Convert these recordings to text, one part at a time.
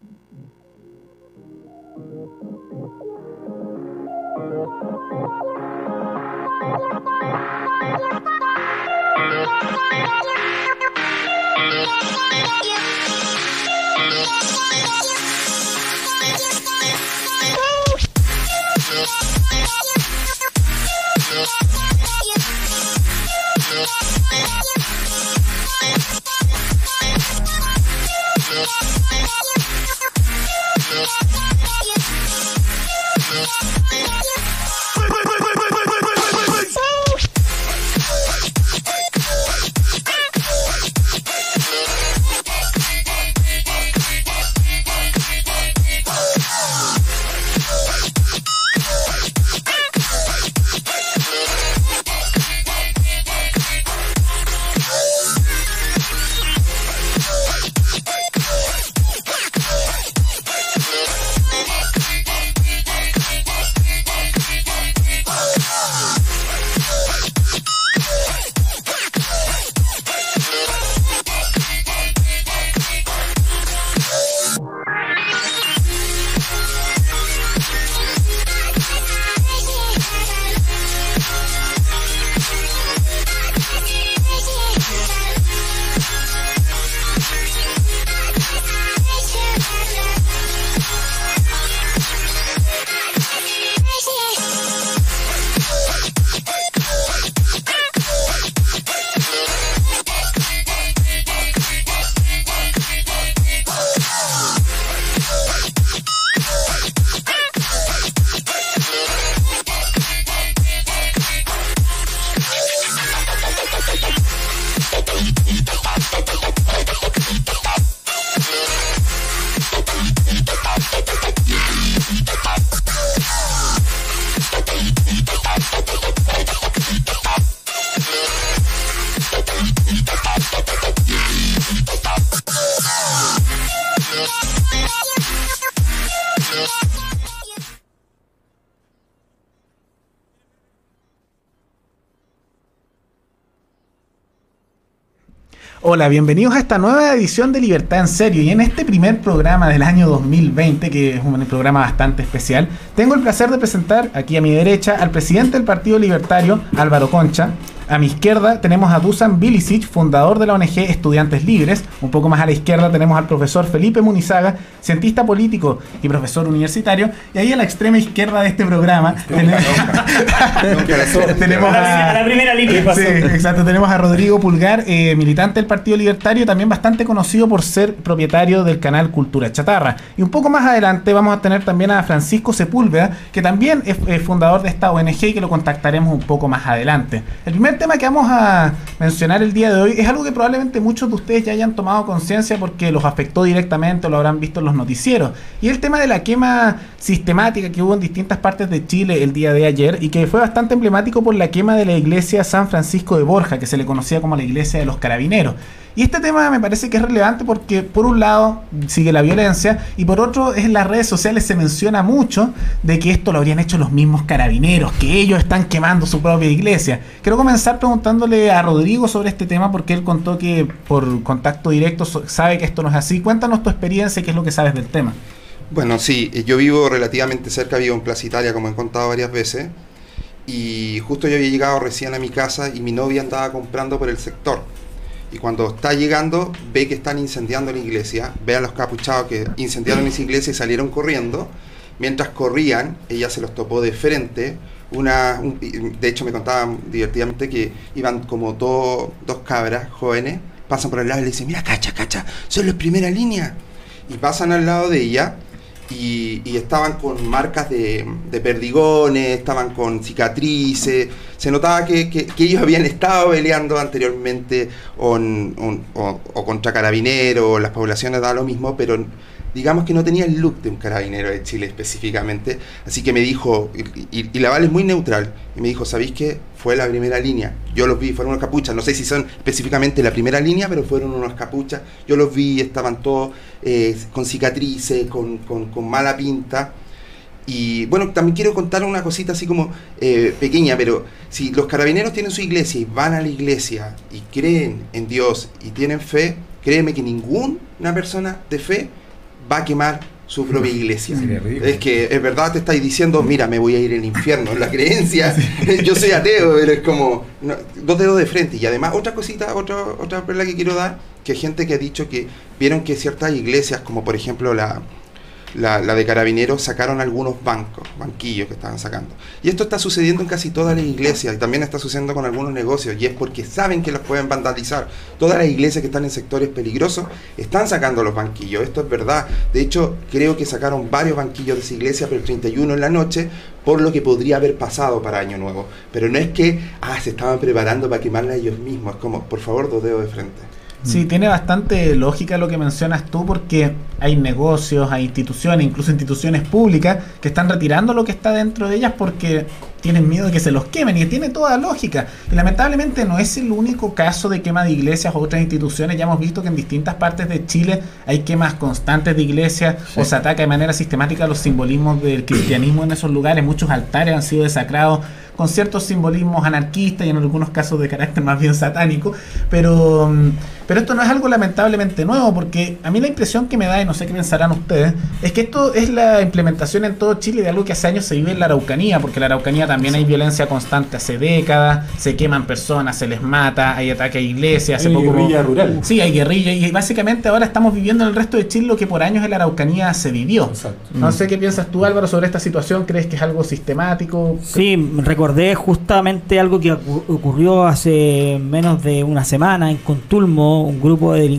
Hola, bienvenidos a esta nueva edición de Libertad en Serio, y en este primer programa del año 2020, que es un programa bastante especial, tengo el placer de presentar aquí a mi derecha al presidente del Partido Libertario, Álvaro Concha. A mi izquierda tenemos a Dusan Bilicic, fundador de la ONG Estudiantes Libres. Un poco más a la izquierda tenemos al profesor Felipe Munizaga, cientista político y profesor universitario. Y ahí a la extrema izquierda de este programa tenemos a la primera línea. Sí, exacto, tenemos a Rodrigo Pulgar, militante del Partido Libertario, también bastante conocido por ser propietario del canal Cultura Chatarra. Y un poco más adelante vamos a tener también a Francisco Sepúlveda, que también es fundador de esta ONG y que lo contactaremos un poco más adelante. El primer tema que vamos a mencionar el día de hoy es algo que probablemente muchos de ustedes ya hayan tomado conciencia porque los afectó directamente o lo habrán visto en los noticieros, y el tema de la quema sistemática que hubo en distintas partes de Chile el día de ayer, y que fue bastante emblemático por la quema de la iglesia San Francisco de Borja, que se le conocía como la iglesia de los carabineros. Y este tema me parece que es relevante porque por un lado sigue la violencia y por otro en las redes sociales se menciona mucho de que esto lo habrían hecho los mismos carabineros, que ellos están quemando su propia iglesia. Quiero comenzar preguntándole a Rodrigo sobre este tema porque él contó que por contacto directo sabe que esto no es así. Cuéntanos tu experiencia y qué es lo que sabes del tema. Bueno, sí, yo vivo relativamente cerca, vivo en Plaza Italia, como he contado varias veces, y justo yo había llegado recién a mi casa y mi novia andaba comprando por el sector. Y cuando está llegando, ve que están incendiando la iglesia, ve a los capuchados que incendiaron esa iglesia y salieron corriendo. Mientras corrían, ella se los topó de frente. De hecho, me contaban divertidamente que iban como dos cabras jóvenes, pasan por el lado y le dicen, mira, cacha, son los primera línea. Y pasan al lado de ella y estaban con marcas de perdigones, estaban con cicatrices. Se notaba que ellos habían estado peleando anteriormente o contra carabineros, las poblaciones da lo mismo, pero digamos que no tenía el look de un carabinero de Chile específicamente. Así que me dijo, y la Val es muy neutral, y me dijo, ¿sabéis qué? Fue la primera línea. Yo los vi, fueron unos capuchas, no sé si son específicamente la primera línea, pero fueron unos capuchas. Yo los vi, estaban todos con cicatrices, con mala pinta. Y bueno, también quiero contar una cosita así como pequeña, pero si los carabineros tienen su iglesia y van a la iglesia y creen en Dios y tienen fe, créeme que ninguna persona de fe va a quemar su propia iglesia. Sería ridículo. Es que es verdad, te estáis diciendo, mira, me voy a ir al infierno. La creencia, yo soy ateo, pero es como no, dos dedos de frente. Y además, otra cosita, otra perla que quiero dar, que hay gente que ha dicho que vieron que ciertas iglesias, como por ejemplo la de Carabineros, sacaron algunos banquillos que estaban sacando. Y esto está sucediendo en casi todas las iglesias, y también está sucediendo con algunos negocios, y es porque saben que los pueden vandalizar. Todas las iglesias que están en sectores peligrosos están sacando los banquillos, esto es verdad. De hecho, creo que sacaron varios banquillos de esa iglesia, pero el 31 en la noche, por lo que podría haber pasado para Año Nuevo. Pero no es que, se estaban preparando para quemarla ellos mismos, es como, por favor, dos dedos de frente. Sí, tiene bastante lógica lo que mencionas tú, porque hay negocios, hay instituciones, incluso instituciones públicas, que están retirando lo que está dentro de ellas porque tienen miedo de que se los quemen, y tiene toda lógica. Y lamentablemente no es el único caso de quema de iglesias o otras instituciones. Ya hemos visto que en distintas partes de Chile hay quemas constantes de iglesias, o se ataca de manera sistemática los simbolismos del cristianismo en esos lugares. Muchos altares han sido desacrados con ciertos simbolismos anarquistas y en algunos casos de carácter más bien satánico, pero esto no es algo lamentablemente nuevo, porque a mí la impresión que me da, y no sé qué pensarán ustedes, es que esto es la implementación en todo Chile de algo que hace años se vive en la Araucanía, porque en la Araucanía también hay violencia constante hace décadas, se queman personas, se les mata, hay ataques a iglesias, hay guerrilla rural. Sí, hay guerrilla, y básicamente ahora estamos viviendo en el resto de Chile lo que por años en la Araucanía se vivió. Exacto. No sé qué piensas tú, Álvaro, sobre esta situación. ¿Crees que es algo sistemático? Sí, recordé justamente algo que ocurrió hace menos de una semana en Contulmo. Un grupo de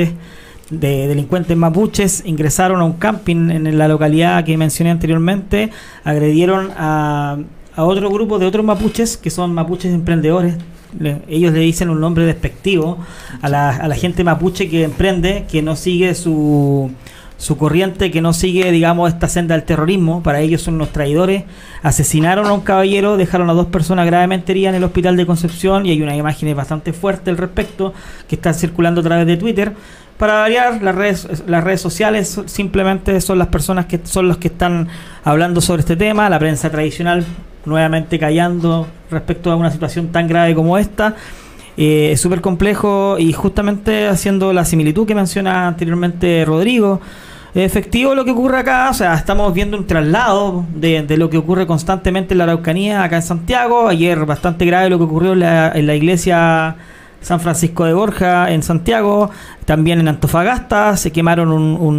delincuentes mapuches ingresaron a un camping en la localidad que mencioné anteriormente, agredieron a otro grupo de otros mapuches, que son mapuches emprendedores. Ellos le dicen un nombre despectivo a la gente mapuche que emprende, que no sigue su corriente, que no sigue, digamos, esta senda del terrorismo. Para ellos son unos traidores. Asesinaron a un caballero, dejaron a 2 personas gravemente heridas en el hospital de Concepción, y hay unas imágenes bastante fuertes al respecto que están circulando a través de Twitter. Para variar, las redes sociales simplemente son las personas que son los que están hablando sobre este tema. La prensa tradicional nuevamente callando respecto a una situación tan grave como esta. Es súper complejo, y justamente haciendo la similitud que menciona anteriormente Rodrigo, es efectivo lo que ocurre acá. O sea, estamos viendo un traslado de lo que ocurre constantemente en la Araucanía, acá en Santiago. Ayer bastante grave lo que ocurrió en la iglesia San Francisco de Borja en Santiago. También en Antofagasta se quemaron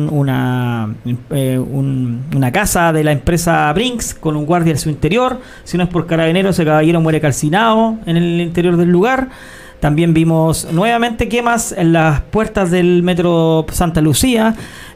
una casa de la empresa Brinks con un guardia en su interior. Si no es por Carabineros, ese caballero muere calcinado en el interior del lugar. También vimos nuevamente quemas en las puertas del metro Santa Lucía.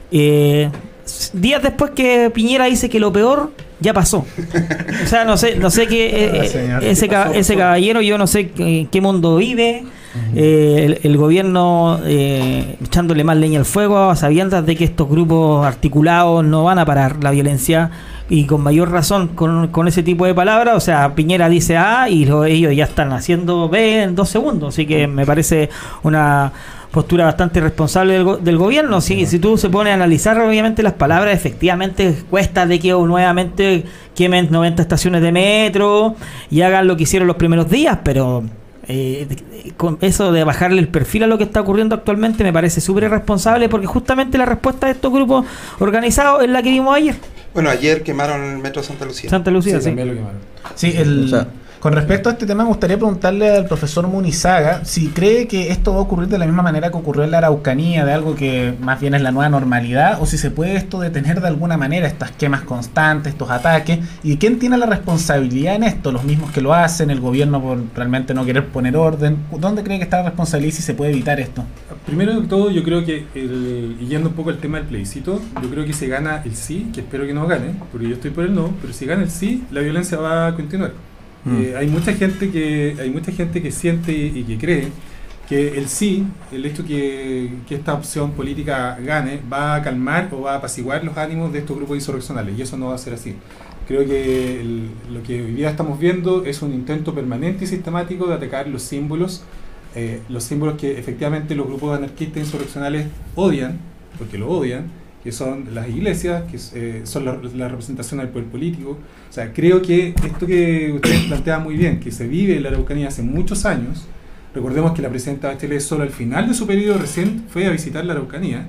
Días después que Piñera dice que lo peor ya pasó. O sea, no sé qué ese caballero, yo no sé en qué mundo vive. El gobierno echándole más leña al fuego, a sabiendas de que estos grupos articulados no van a parar la violencia, y con mayor razón con ese tipo de palabras. O sea, Piñera dice A y ellos ya están haciendo B en 2 segundos. Así que me parece una postura bastante responsable del gobierno. Si tú se pones a analizar obviamente las palabras, efectivamente cuesta de que nuevamente quemen 90 estaciones de metro y hagan lo que hicieron los primeros días, pero con eso de bajarle el perfil a lo que está ocurriendo actualmente me parece súper irresponsable, porque justamente la respuesta de estos grupos organizados es la que vimos ayer. Bueno, ayer quemaron el metro Santa Lucía. Santa Lucía, sí. También lo quemaron. Sí, con respecto a este tema me gustaría preguntarle al profesor Munizaga si cree que esto va a ocurrir de la misma manera que ocurrió en la Araucanía, de algo que más bien es la nueva normalidad, o si se puede esto detener de alguna manera, estas quemas constantes, estos ataques, y quién tiene la responsabilidad en esto, los mismos que lo hacen, el gobierno por realmente no querer poner orden. ¿Dónde cree que está la responsabilidad y si se puede evitar esto? Primero de todo, yo creo que, y yendo un poco al tema del plebiscito, yo creo que si gana el sí, que espero que no gane, porque yo estoy por el no, pero si gana el sí, la violencia va a continuar. Hay mucha gente que siente y que cree que el sí, el hecho que esta opción política gane, va a calmar o va a apaciguar los ánimos de estos grupos insurreccionales, y eso no va a ser así. Creo que lo que hoy día estamos viendo es un intento permanente y sistemático de atacar los símbolos que efectivamente los grupos anarquistas insurreccionales odian, porque lo odian, que son las iglesias, que son la representación del poder político. O sea, creo que esto que ustedes plantean muy bien, que se vive en la Araucanía hace muchos años. Recordemos que la presidenta Bachelet solo al final de su periodo recién fue a visitar la Araucanía,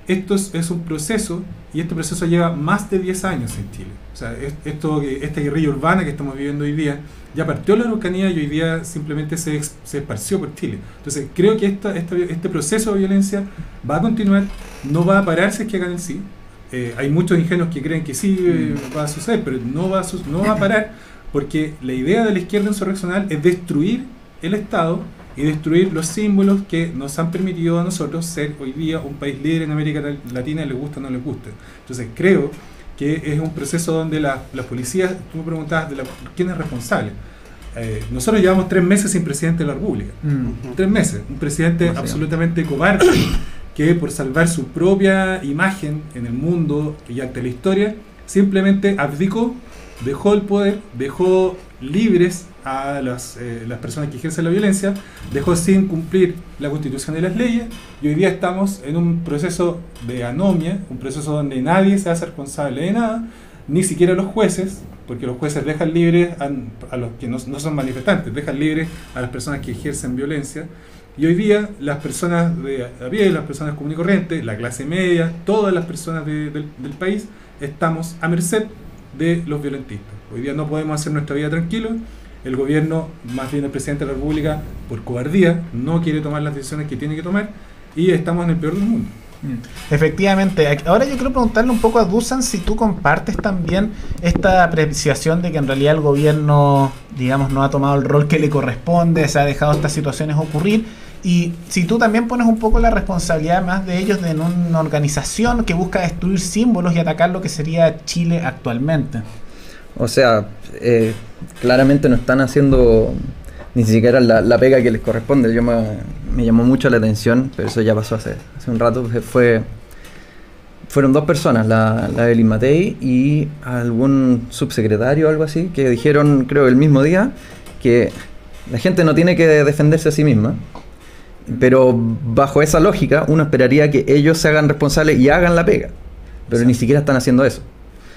esto es un proceso, y este proceso lleva más de 10 años en Chile. O sea, esta guerrilla urbana que estamos viviendo hoy día ya partió en la Araucanía y hoy día simplemente se esparció por Chile. Entonces creo que este proceso de violencia va a continuar, no va a parar si es que hagan el sí. Hay muchos ingenuos que creen que sí va a suceder, pero no va a parar, porque la idea de la izquierda insurreccional es destruir el Estado y destruir los símbolos que nos han permitido a nosotros ser hoy día un país líder en América Latina, les gusta o no les gusta. Entonces creo que es un proceso donde las policías, tú me preguntabas quién es responsable. Nosotros llevamos 3 meses sin presidente de la República. 3 meses. Un presidente absolutamente cobarde que por salvar su propia imagen en el mundo y ante la historia, simplemente abdicó, dejó el poder, dejó libres a las personas que ejercen la violencia, dejó sin cumplir la Constitución y las leyes, y hoy día estamos en un proceso de anomia, un proceso donde nadie se hace responsable de nada, ni siquiera los jueces, porque los jueces dejan libres a los que no son manifestantes, dejan libres a las personas que ejercen violencia, y hoy día las personas de a pie, las personas común y corriente, la clase media, todas las personas del país, estamos a merced de los violentistas. Hoy día no podemos hacer nuestra vida tranquilos. El gobierno, más bien el presidente de la República, por cobardía, no quiere tomar las decisiones que tiene que tomar, y estamos en el peor del mundo. Efectivamente. Ahora yo quiero preguntarle un poco a Dusan si tú compartes también esta apreciación de que en realidad el gobierno, digamos, no ha tomado el rol que le corresponde, se ha dejado estas situaciones ocurrir, y si tú también pones un poco la responsabilidad más de ellos en una organización que busca destruir símbolos y atacar lo que sería Chile actualmente. O sea, claramente no están haciendo ni siquiera la pega que les corresponde. Me llamó mucho la atención, pero eso ya pasó hace un rato. Fueron 2 personas, la Evelyn Matei y algún subsecretario o algo así, que dijeron, creo, el mismo día, que la gente no tiene que defenderse a sí misma. Pero bajo esa lógica, uno esperaría que ellos se hagan responsables y hagan la pega. Pero ni siquiera están haciendo eso.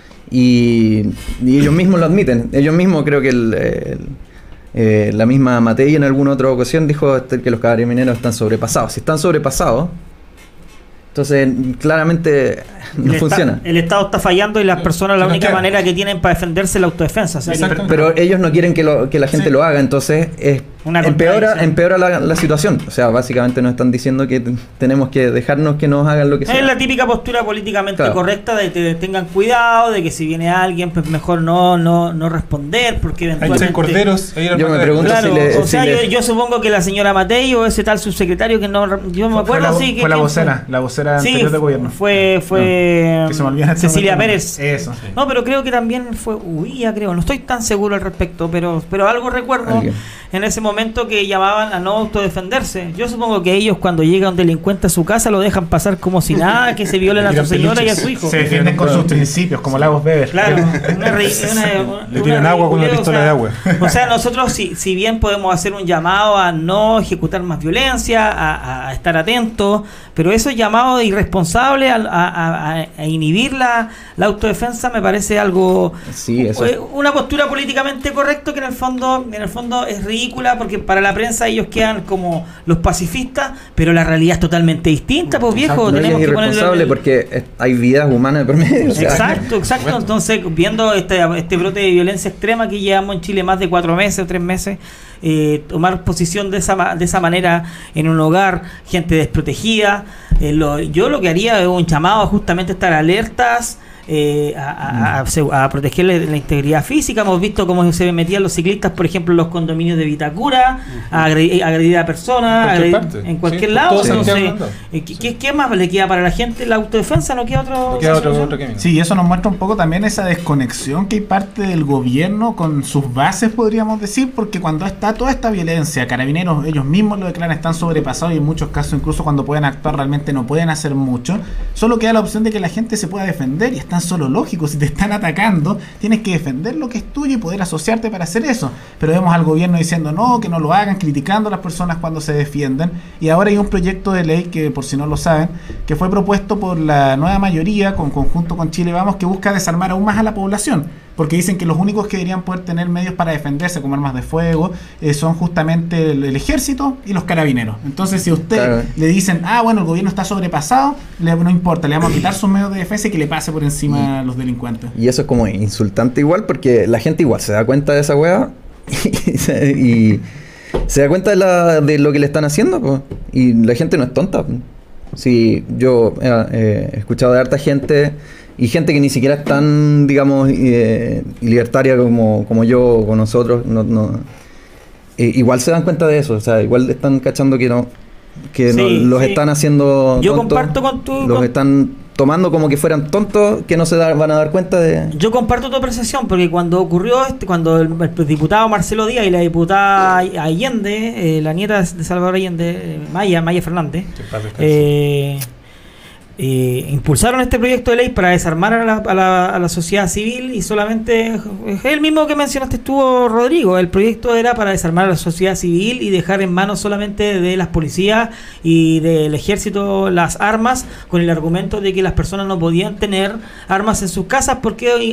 Y ellos mismos lo admiten. Ellos mismos, creo que la misma Matei en alguna otra ocasión dijo que los carabineros están sobrepasados. Si están sobrepasados, entonces claramente no funciona. El Estado está fallando y las personas la única manera que tienen para defenderse es la autodefensa. O sea, pero ellos no quieren que la gente lo haga, entonces empeora la situación. O sea, básicamente nos están diciendo que tenemos que dejarnos que nos hagan lo que sea. Es la típica postura políticamente correcta de que tengan cuidado, de que si viene alguien, pues mejor no responder, porque eventualmente... Hay corderos. Yo me pregunto yo supongo que la señora Matei o ese tal subsecretario que no... Yo me acuerdo así que... Fue la vocera anterior de gobierno. Fue Cecilia Pérez. Eso. No, pero creo que también fue Uilla, creo. No estoy tan seguro al respecto, pero algo recuerdo en ese momento que llamaban a no autodefenderse. Yo supongo que ellos, cuando llega un delincuente a su casa, lo dejan pasar como si nada, que se violen a su señora y a su hijo. Se defienden con sus principios, como Lagos Weber. Claro. Le tiran agua con una pistola de agua. O sea, nosotros si bien podemos hacer un llamado a no ejecutar más violencia, a estar atentos, pero esos llamados irresponsables a inhibir la autodefensa me parece algo... Sí, eso es una postura políticamente correcta que en el fondo es ridícula, porque para la prensa ellos quedan como los pacifistas, pero la realidad es totalmente distinta, pues viejo. Tenemos que irresponsable porque hay vidas humanas de por medio. Exacto. Entonces, viendo este brote de violencia extrema que llevamos en Chile más de 4 meses o 3 meses, tomar posición de esa manera en un hogar, gente desprotegida, yo lo que haría es un llamado a justamente estar alertas, a proteger la integridad física. Hemos visto cómo se metían los ciclistas, por ejemplo, en los condominios de Vitacura, a agredir a personas en cualquier lado. Entonces, ¿qué más le queda para la gente? La autodefensa, no queda otro camino. Sí, y eso nos muestra un poco también esa desconexión que hay parte del gobierno con sus bases, podríamos decir, porque cuando está toda esta violencia, Carabineros ellos mismos lo declaran, están sobrepasados, y en muchos casos incluso cuando pueden actuar realmente no pueden hacer mucho. Solo queda la opción de que la gente se pueda defender, y están solo lógico. Si te están atacando, tienes que defender lo que es tuyo y poder asociarte para hacer eso. Pero vemos al gobierno diciendo no, que no lo hagan, criticando a las personas cuando se defienden. Y ahora hay un proyecto de ley que, por si no lo saben, que fue propuesto por la nueva mayoría, conjunto con Chile Vamos, que busca desarmar aún más a la población. porque dicen que los únicos que deberían poder tener medios para defenderse como armas de fuego son justamente el ejército y los carabineros. Entonces, si a usted le dicen, bueno, el gobierno está sobrepasado, no importa, le vamos a quitar sus medios de defensa y que le pase por encima a los delincuentes. Y eso es como insultante igual, porque la gente igual se da cuenta de esa weá y se da cuenta de lo que le están haciendo, pues. Y la gente no es tonta. Sí, yo he escuchado de harta gente y gente que ni siquiera es tan, digamos, libertaria como yo o con nosotros, igual se dan cuenta de eso, o sea, igual están cachando que los están haciendo yo tontos, comparto con tu... los están tomando como que fueran tontos, que no se van a dar cuenta de... Yo comparto tu apreciación, porque cuando ocurrió cuando el diputado Marcelo Díaz y la diputada Allende, la nieta de Salvador Allende, Maya Fernández, impulsaron este proyecto de ley para desarmar a la sociedad civil, y solamente es el mismo que mencionaste tú, Rodrigo. El proyecto era para desarmar a la sociedad civil y dejar en manos solamente de las policías y del ejército las armas, con el argumento de que las personas no podían tener armas en sus casas porque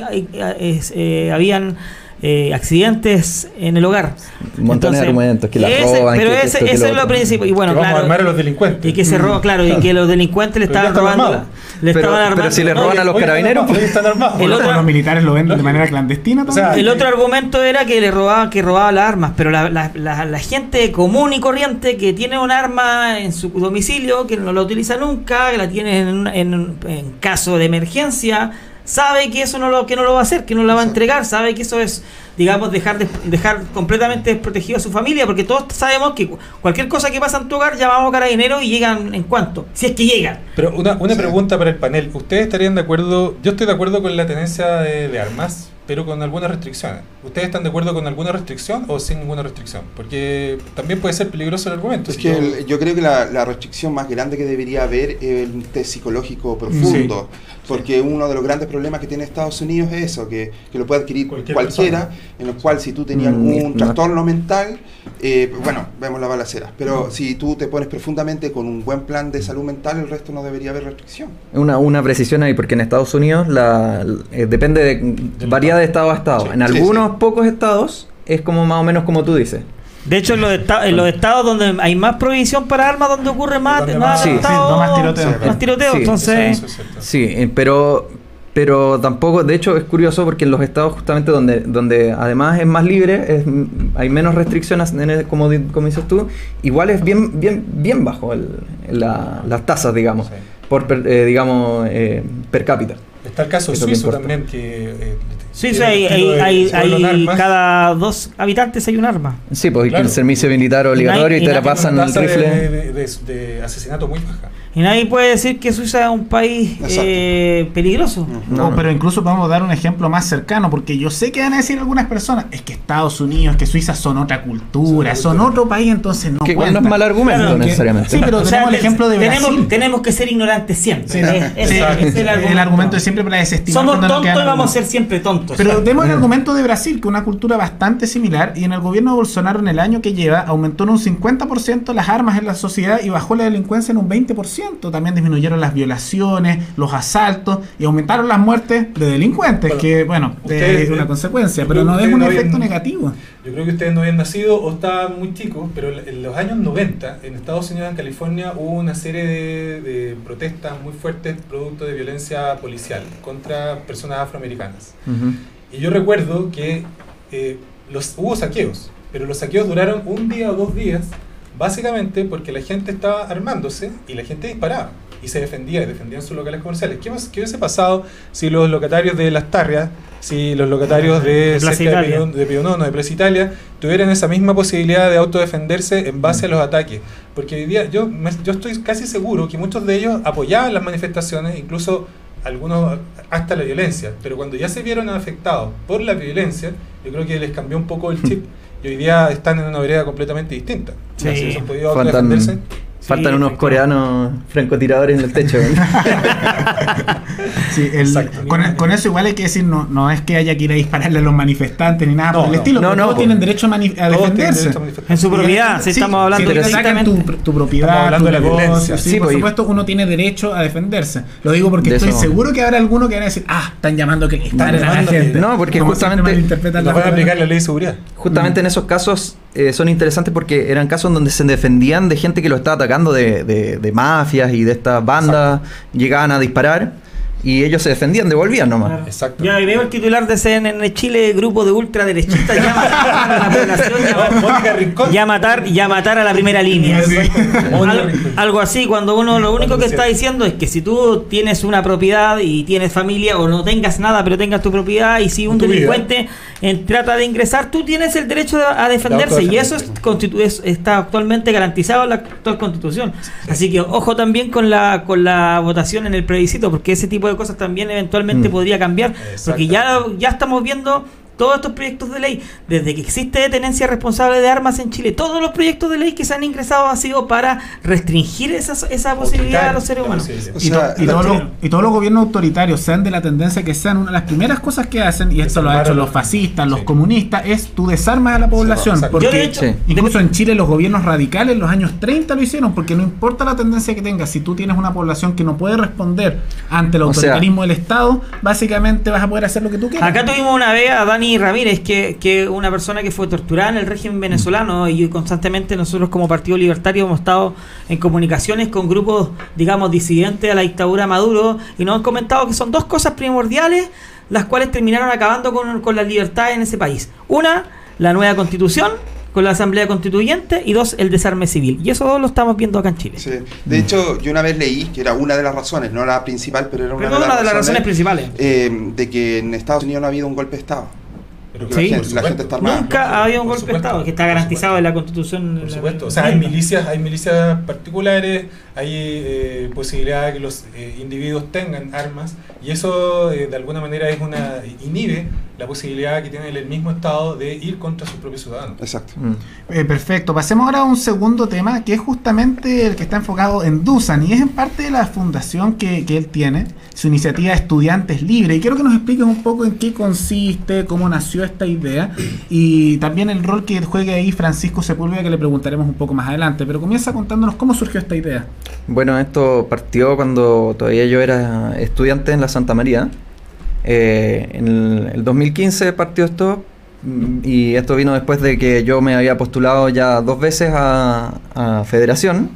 habían accidentes en el hogar. Montones de argumentos, que la roban, pero ese es lo principal. Y bueno, vamos a armar a los delincuentes. Y que se roba, claro, y que los delincuentes le estaban robando. Pero si le roban a los carabineros, pues están armados. Los militares lo venden de manera clandestina también. O sea, el otro argumento era que robaba las armas, pero la gente común y corriente que tiene un arma en su domicilio, que no la utiliza nunca, que la tiene en caso de emergencia, sabe que eso no lo va a hacer, que no la va a entregar, sabe que eso es, digamos, dejar completamente desprotegido a su familia, porque todos sabemos que cualquier cosa que pasa en tu hogar, llamamos a carabineros y llegan en cuanto, si es que llegan. Pero una pregunta para el panel, ¿ustedes estarían de acuerdo? Yo estoy de acuerdo con la tenencia de armas, pero con algunas restricciones. ¿Ustedes están de acuerdo con alguna restricción o sin ninguna restricción? Porque también puede ser peligroso el argumento. Es que yo creo que la restricción más grande que debería haber es el test psicológico profundo, porque uno de los grandes problemas que tiene Estados Unidos es eso, que lo puede adquirir cualquiera, en el cual si tú tenías algún trastorno mental, bueno, vemos las balaceras, pero si tú te pones profundamente con un buen plan de salud mental, el resto no debería haber restricción. Una precisión ahí, porque en Estados Unidos depende de varía de estado a estado. En algunos pocos estados es como más o menos como tú dices. De hecho, en los estados donde hay más prohibición para armas, donde ocurre más tiroteo. Entonces, sí, pero tampoco, de hecho es curioso porque en los estados justamente donde además es más libre, hay menos restricciones, como dices tú, igual es bien bajo las tasas, digamos, per cápita. Está el caso suizo también, que hay cada 2 habitantes hay un arma. Sí, pues el servicio militar obligatorio y te la pasan el rifle. De asesinato muy baja. Y nadie puede decir que Suiza es un país peligroso. No, pero incluso podemos dar un ejemplo más cercano, porque yo sé que van a decir algunas personas, es que Estados Unidos, que Suiza son otra cultura, son otro país, entonces no que no es mal argumento necesariamente. Sí, pero tenemos el ejemplo de Brasil. Tenemos que ser ignorantes siempre. Sí, el argumento es siempre para desestimar. Somos tontos y vamos a ser siempre tontos. Pero tenemos el argumento de Brasil, que es una cultura bastante similar, y en el gobierno de Bolsonaro, en el año que lleva, aumentó en un 50% las armas en la sociedad y bajó la delincuencia en un 20%. También disminuyeron las violaciones, los asaltos y aumentaron las muertes de delincuentes, que bueno, es una consecuencia, pero no es un efecto negativo. Yo creo que ustedes no habían nacido o estaban muy chicos, pero en los años 90 en Estados Unidos, en California, hubo una serie de protestas muy fuertes producto de violencia policial contra personas afroamericanas. Y yo recuerdo que hubo saqueos, pero los saqueos duraron un día o 2 días, básicamente porque la gente estaba armándose y la gente disparaba y se defendían sus locales comerciales. ¿Qué hubiese pasado si los locatarios de Las Tarrias, si los locatarios de Pío Nono, de Plaza Italia, tuvieran esa misma posibilidad de autodefenderse en base a los ataques? Porque hoy día yo estoy casi seguro que muchos de ellos apoyaban las manifestaciones, incluso algunos hasta la violencia, pero cuando ya se vieron afectados por la violencia, yo creo que les cambió un poco el chip. Y hoy día están en una vereda completamente distinta. Sí. ¿Se han podido autodefenderse? Faltan unos coreanos francotiradores en el techo. Sí, con eso igual hay que decir, no es que haya que ir a dispararle a los manifestantes ni nada por el estilo, todos tienen derecho a defenderse. En su propiedad, si estamos hablando de tu propiedad, hablando de la violencia. Sí, por supuesto, uno tiene derecho a defenderse. Lo digo porque estoy seguro que habrá alguno que van a decir, están llamando que disparen a la gente. No, porque justamente no van a aplicar la ley de seguridad. Justamente en esos casos son interesantes porque eran casos donde se defendían de gente que lo estaba atacando de mafias y de estas bandas. Exacto. Llegaban a disparar y ellos se defendían, devolvían nomás. Exacto. Ya veo el titular de CNN Chile, grupo de ultraderechistas llama a la población y a matar a la primera línea. Sí. Algo así, cuando uno lo único que está diciendo es que si tú tienes una propiedad y tienes familia, o no tengas nada pero tengas tu propiedad, y si un delincuente trata de ingresar, tú tienes el derecho a defenderse, y eso está actualmente garantizado en la actual Constitución. Sí. Así que ojo también con la votación en el plebiscito, porque ese tipo de cosas también eventualmente podría cambiar, porque ya estamos viendo todos estos proyectos de ley, desde que existe tenencia responsable de armas en Chile, todos los proyectos de ley que se han ingresado han sido para restringir esa posibilidad a los seres humanos. Y todos los gobiernos autoritarios, sean de la tendencia que sean, una de las primeras cosas que hacen, y esto lo han hecho los fascistas, los comunistas, es tú desarmas a la población. Porque incluso en Chile los gobiernos radicales en los años 30 lo hicieron, porque no importa la tendencia que tengas, si tú tienes una población que no puede responder ante el autoritarismo del Estado, básicamente vas a poder hacer lo que tú quieras. Acá tuvimos una vez a Dani Ramírez, que una persona que fue torturada en el régimen venezolano, y constantemente nosotros como Partido Libertario hemos estado en comunicaciones con grupos, digamos, disidentes a la dictadura de Maduro, y nos han comentado que son dos cosas primordiales las cuales terminaron acabando con las libertades en ese país. Una, la nueva constitución con la Asamblea Constituyente, y dos, el desarme civil. Y eso lo estamos viendo acá en Chile. Sí. De hecho, yo una vez leí, que era una de las razones, no la principal, pero era una de las razones principales, de que en Estados Unidos no ha habido un golpe de Estado. Pero la gente está armada. Nunca ha habido un golpe de Estado, que está garantizado en la Constitución. Por supuesto. O sea, hay milicias particulares, hay posibilidad de que los individuos tengan armas, y eso de alguna manera inhibe la posibilidad que tiene el mismo Estado de ir contra sus propios ciudadanos. Exacto. Perfecto. Pasemos ahora a un segundo tema, que es justamente el que está enfocado en Dusan, y es en parte de la fundación que él tiene, su iniciativa Estudiantes Libres. Y quiero que nos expliques un poco en qué consiste, cómo nació esta idea, y también el rol que juegue ahí Francisco Sepúlveda, que le preguntaremos un poco más adelante. Pero comienza contándonos cómo surgió esta idea. Bueno, esto partió cuando todavía yo era estudiante en la Santa María. En el 2015 partió esto, y esto vino después de que yo me había postulado ya 2 veces a Federación,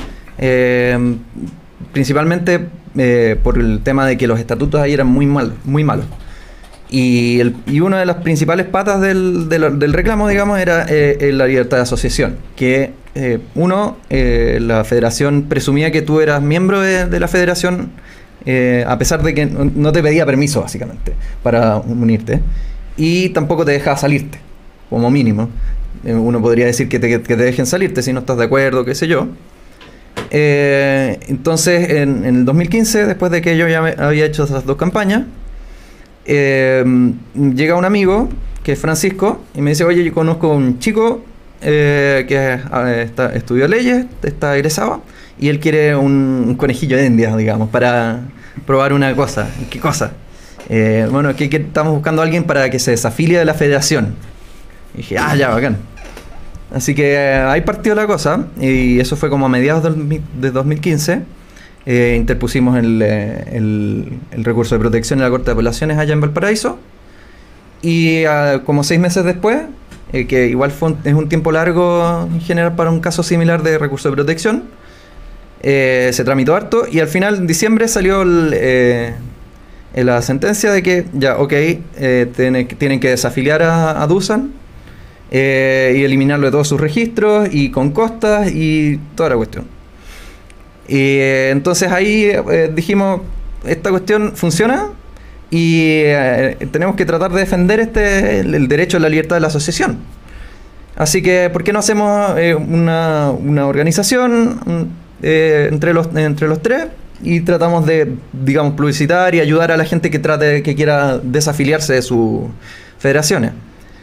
principalmente por el tema de que los estatutos ahí eran muy malos. Y una de las principales patas del reclamo, digamos, era la libertad de asociación, que la Federación presumía que tú eras miembro de la Federación, a pesar de que no te pedía permiso, básicamente, para unirte, y tampoco te dejaba salirte, como mínimo. Uno podría decir que te dejen salirte si no estás de acuerdo, qué sé yo. Entonces, en el 2015, después de que yo ya había hecho esas 2 campañas, llega un amigo, que es Francisco, y me dice: oye, yo conozco a un chico que estudió leyes, está egresado, y él quiere un conejillo de Indias, digamos, para probar una cosa. ¿Qué cosa? Bueno, que estamos buscando a alguien para que se desafilie de la Federación. Y dije, ya, bacán. Así que ahí partió la cosa, y eso fue como a mediados de 2015. Interpusimos el recurso de protección en la Corte de Apelaciones allá en Valparaíso, y como 6 meses después, que igual es un tiempo largo en general para un caso similar de recurso de protección, se tramitó harto, y al final, en diciembre, salió la sentencia de que ya, tienen que desafiliar a Dusan y eliminarlo de todos sus registros, y con costas y toda la cuestión. Y entonces ahí dijimos, esta cuestión funciona, y tenemos que tratar de defender el derecho a la libertad de la asociación. Así que, ¿por qué no hacemos una organización entre los 3, y tratamos de, digamos, publicitar y ayudar a la gente que quiera desafiliarse de sus federaciones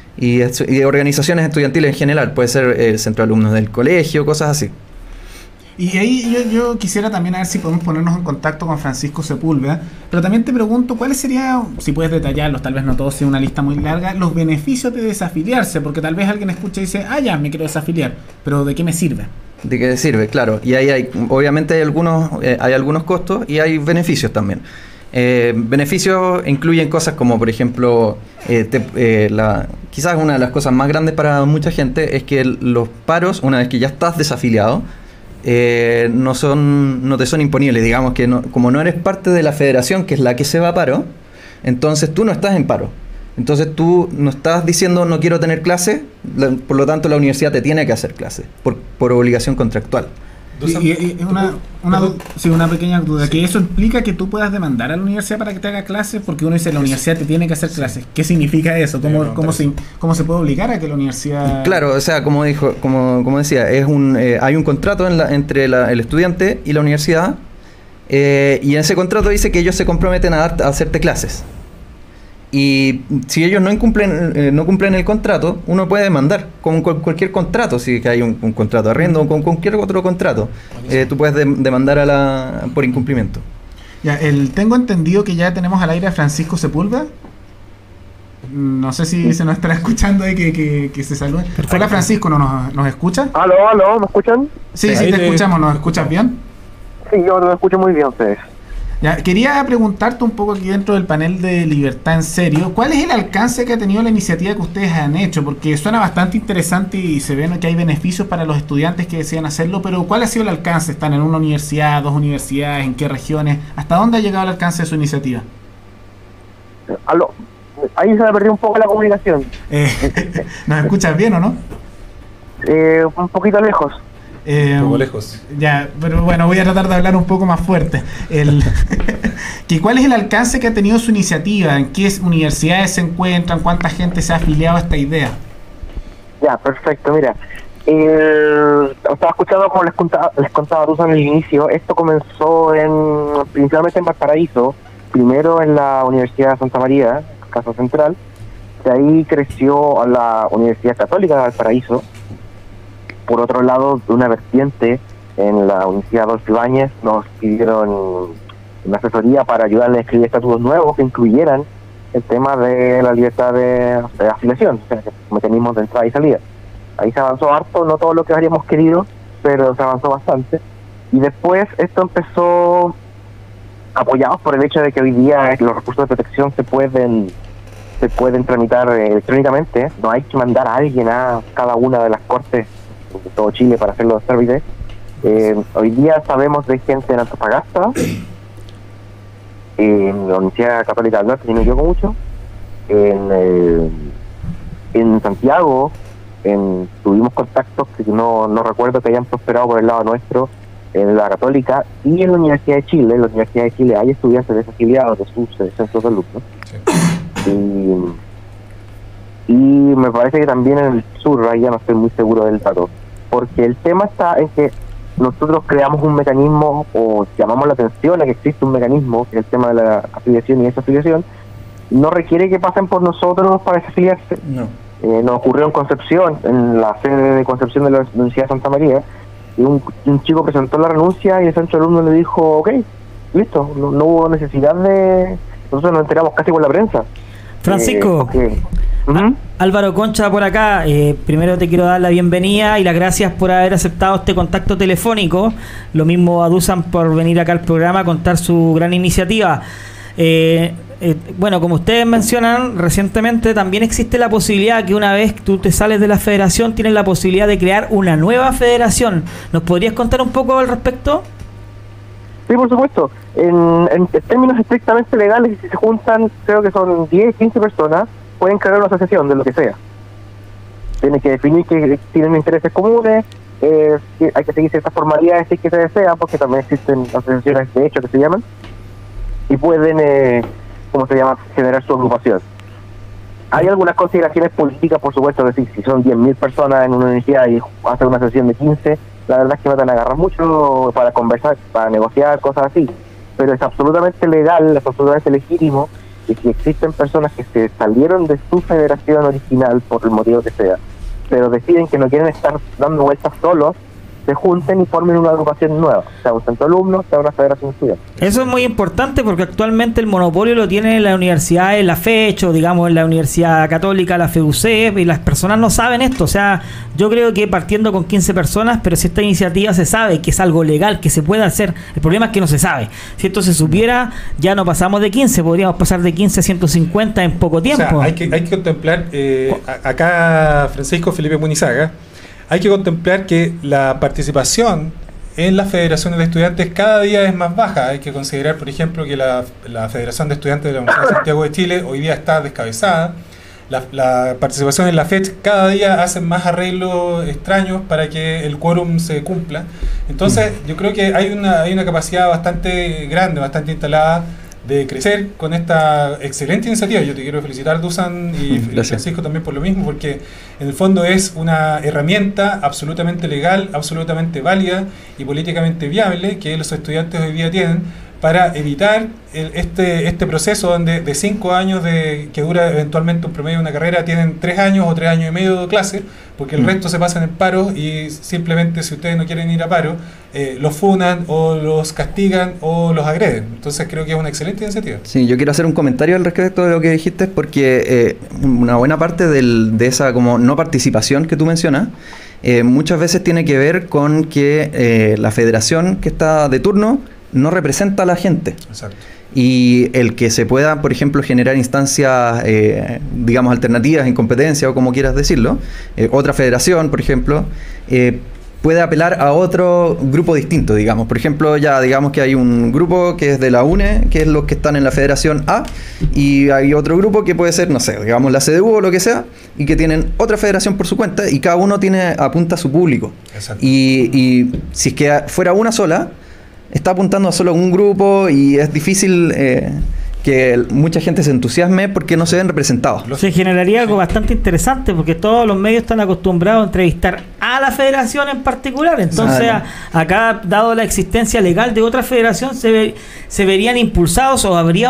y organizaciones estudiantiles en general? Puede ser el centro de alumnos del colegio, cosas así. Y ahí yo quisiera también a ver si podemos ponernos en contacto con Francisco Sepúlveda, pero también te pregunto cuáles serían, si puedes detallarlos, tal vez no todos, sea una lista muy larga, los beneficios de desafiliarse, porque tal vez alguien escucha y dice, ya, me quiero desafiliar, pero ¿de qué me sirve? ¿De qué sirve? Claro, y ahí obviamente hay algunos costos y hay beneficios también. Beneficios incluyen cosas como, por ejemplo, quizás una de las cosas más grandes para mucha gente es que los paros, una vez que ya estás desafiliado, no te son imponibles. Digamos que como no eres parte de la federación, que es la que se va a paro, entonces tú no estás en paro. Entonces tú no estás diciendo no quiero tener clase, por lo tanto la universidad te tiene que hacer clase por obligación contractual. Y una pequeña duda, que eso implica que tú puedas demandar a la universidad para que te haga clases, porque uno dice la universidad te tiene que hacer clases. ¿Qué significa eso? ¿Cómo se puede obligar a que la universidad...? Claro, o sea, como decía, hay un contrato entre el estudiante y la universidad, y en ese contrato dice que ellos se comprometen a hacerte clases. Y si ellos no cumplen el contrato, uno puede demandar, como con cualquier contrato, si hay un contrato de arriendo o con cualquier otro contrato, tú puedes demandar por incumplimiento. Ya, tengo entendido que ya tenemos al aire a Francisco Sepúlveda. No sé si se nos estará escuchando ahí que se salude. Hola Francisco, ¿nos escucha? Aló, ¿me escuchan? Sí, te escuchamos, ¿nos escuchas bien? Sí, yo lo escucho muy bien ustedes. Ya, quería preguntarte un poco aquí dentro del panel de Libertad en Serio, ¿cuál es el alcance que ha tenido la iniciativa que ustedes han hecho? Porque suena bastante interesante y se ve que hay beneficios para los estudiantes que desean hacerlo, pero ¿cuál ha sido el alcance? ¿Están en una universidad, 2 universidades, en qué regiones? ¿Hasta dónde ha llegado el alcance de su iniciativa? Aló, ahí se me perdió un poco la comunicación. ¿Nos escuchas bien o no? Un poquito lejos. Un poco lejos. Ya, pero bueno, voy a tratar de hablar un poco más fuerte. ¿Cuál es el alcance que ha tenido su iniciativa? ¿En qué universidades se encuentran? ¿Cuánta gente se ha afiliado a esta idea? Ya, perfecto, mira. Estaba escuchando como les contaba Rusa en el inicio. Esto comenzó principalmente en Valparaíso, primero en la Universidad de Santa María, Casa Central. De ahí creció a la Universidad Católica de Valparaíso. Por otro lado, de una vertiente en la Universidad Adolfo Ibáñez nos pidieron una asesoría para ayudarles a escribir estatutos nuevos que incluyeran el tema de la libertad de afiliación, o sea, mecanismos de entrada y salida. Ahí se avanzó harto, no todo lo que habríamos querido, pero se avanzó bastante. Y después esto empezó, apoyados por el hecho de que hoy día los recursos de protección se pueden tramitar electrónicamente, no hay que mandar a alguien a cada una de las cortes de todo Chile para hacer los trámites. Hoy día sabemos de gente en Antofagasta, en la Universidad Católica del Norte, si no me equivoco mucho, en Santiago, tuvimos contactos que no recuerdo que hayan prosperado por el lado nuestro, en la Católica y en la Universidad de Chile. En la Universidad de Chile hay estudiantes desafiliados de sus centros de alumnos. Sí. Y me parece que también en el sur, ahí ya no estoy muy seguro del dato, porque el tema está en que nosotros creamos un mecanismo, o llamamos la atención a que existe un mecanismo, que es el tema de la afiliación y desafiliación, no requiere que pasen por nosotros para desafiliarse. No. Nos ocurrió en Concepción, en la sede de Concepción de la Universidad de Santa María, y un chico presentó la renuncia y el centro de alumnos le dijo, ok, listo, no hubo necesidad de... Nosotros nos enteramos casi por la prensa. Francisco, Álvaro Concha por acá. Primero te quiero dar la bienvenida y las gracias por haber aceptado este contacto telefónico. Lo mismo a Dusan por venir acá al programa a contar su gran iniciativa. Bueno, como ustedes mencionan, recientemente también existe la posibilidad que una vez tú te sales de la federación, tienes la posibilidad de crear una nueva federación. ¿Nos podrías contar un poco al respecto? Sí, por supuesto. En términos estrictamente legales, si se juntan, creo que son 10, 15 personas, pueden crear una asociación de lo que sea. Tienen que definir que tienen intereses comunes, hay que seguir ciertas formalidades si que se desea, porque también existen asociaciones de hecho que se llaman, y pueden, ¿cómo se llama?, generar su agrupación. Hay algunas consideraciones políticas, por supuesto, es decir, si son 10.000 personas en una universidad y hacen una sesión de 15, la verdad es que no te van a agarrar mucho para conversar, para negociar, cosas así. Pero es absolutamente legal, es absolutamente legítimo, y si existen personas que se salieron de su federación original por el motivo que sea, pero deciden que no quieren estar dando vueltas solos, se junten y formen una agrupación nueva, sea un centro de alumnos, sea una federación estudiantil. Eso es muy importante porque actualmente el monopolio lo tiene la universidad, en la FECH, o digamos en la Universidad Católica, la FEUCEP, y las personas no saben esto. O sea, yo creo que partiendo con 15 personas, pero si esta iniciativa se sabe que es algo legal, que se puede hacer, el problema es que no se sabe. Si esto se supiera, ya no pasamos de 15, podríamos pasar de 15 a 150 en poco tiempo. O sea, hay que contemplar, acá Francisco Felipe Munizaga, hay que contemplar que la participación en las federaciones de estudiantes cada día es más baja. Hay que considerar, por ejemplo, que la Federación de Estudiantes de la Universidad de Santiago de Chile hoy día está descabezada. La participación en la FECH cada día hacen más arreglos extraños para que el quórum se cumpla. Entonces, yo creo que hay una capacidad bastante grande, bastante instalada de crecer con esta excelente iniciativa. Yo te quiero felicitar, Dusan, y Francisco también por lo mismo, porque en el fondo es una herramienta absolutamente legal, absolutamente válida y políticamente viable que los estudiantes hoy día tienen para evitar este proceso donde de 5 años que dura eventualmente un promedio de una carrera, tienen 3 años o 3 años y medio de clase, porque el resto se pasan en paro y simplemente, si ustedes no quieren ir a paro, los funan o los castigan o los agreden. Entonces creo que es una excelente iniciativa. Sí, yo quiero hacer un comentario al respecto de lo que dijiste, porque una buena parte de esa como no participación que tú mencionas muchas veces tiene que ver con que la federación que está de turno no representa a la gente. Exacto. Y el que se pueda, por ejemplo, generar instancias, digamos, alternativas en competencia o como quieras decirlo, otra federación, por ejemplo, puede apelar a otro grupo distinto, digamos. Por ejemplo, ya digamos que hay un grupo que es de la UNE, que es los que están en la Federación A, y hay otro grupo que puede ser, no sé, digamos la CDU o lo que sea, y que tienen otra federación por su cuenta, y cada uno apunta a su público. Exacto. Y si es que fuera una sola, está apuntando a solo un grupo y es difícil que mucha gente se entusiasme porque no se ven representados. Se generaría algo bastante interesante porque todos los medios están acostumbrados a entrevistar a la federación en particular. Entonces, acá, dado la existencia legal de otra federación, se verían impulsados o habría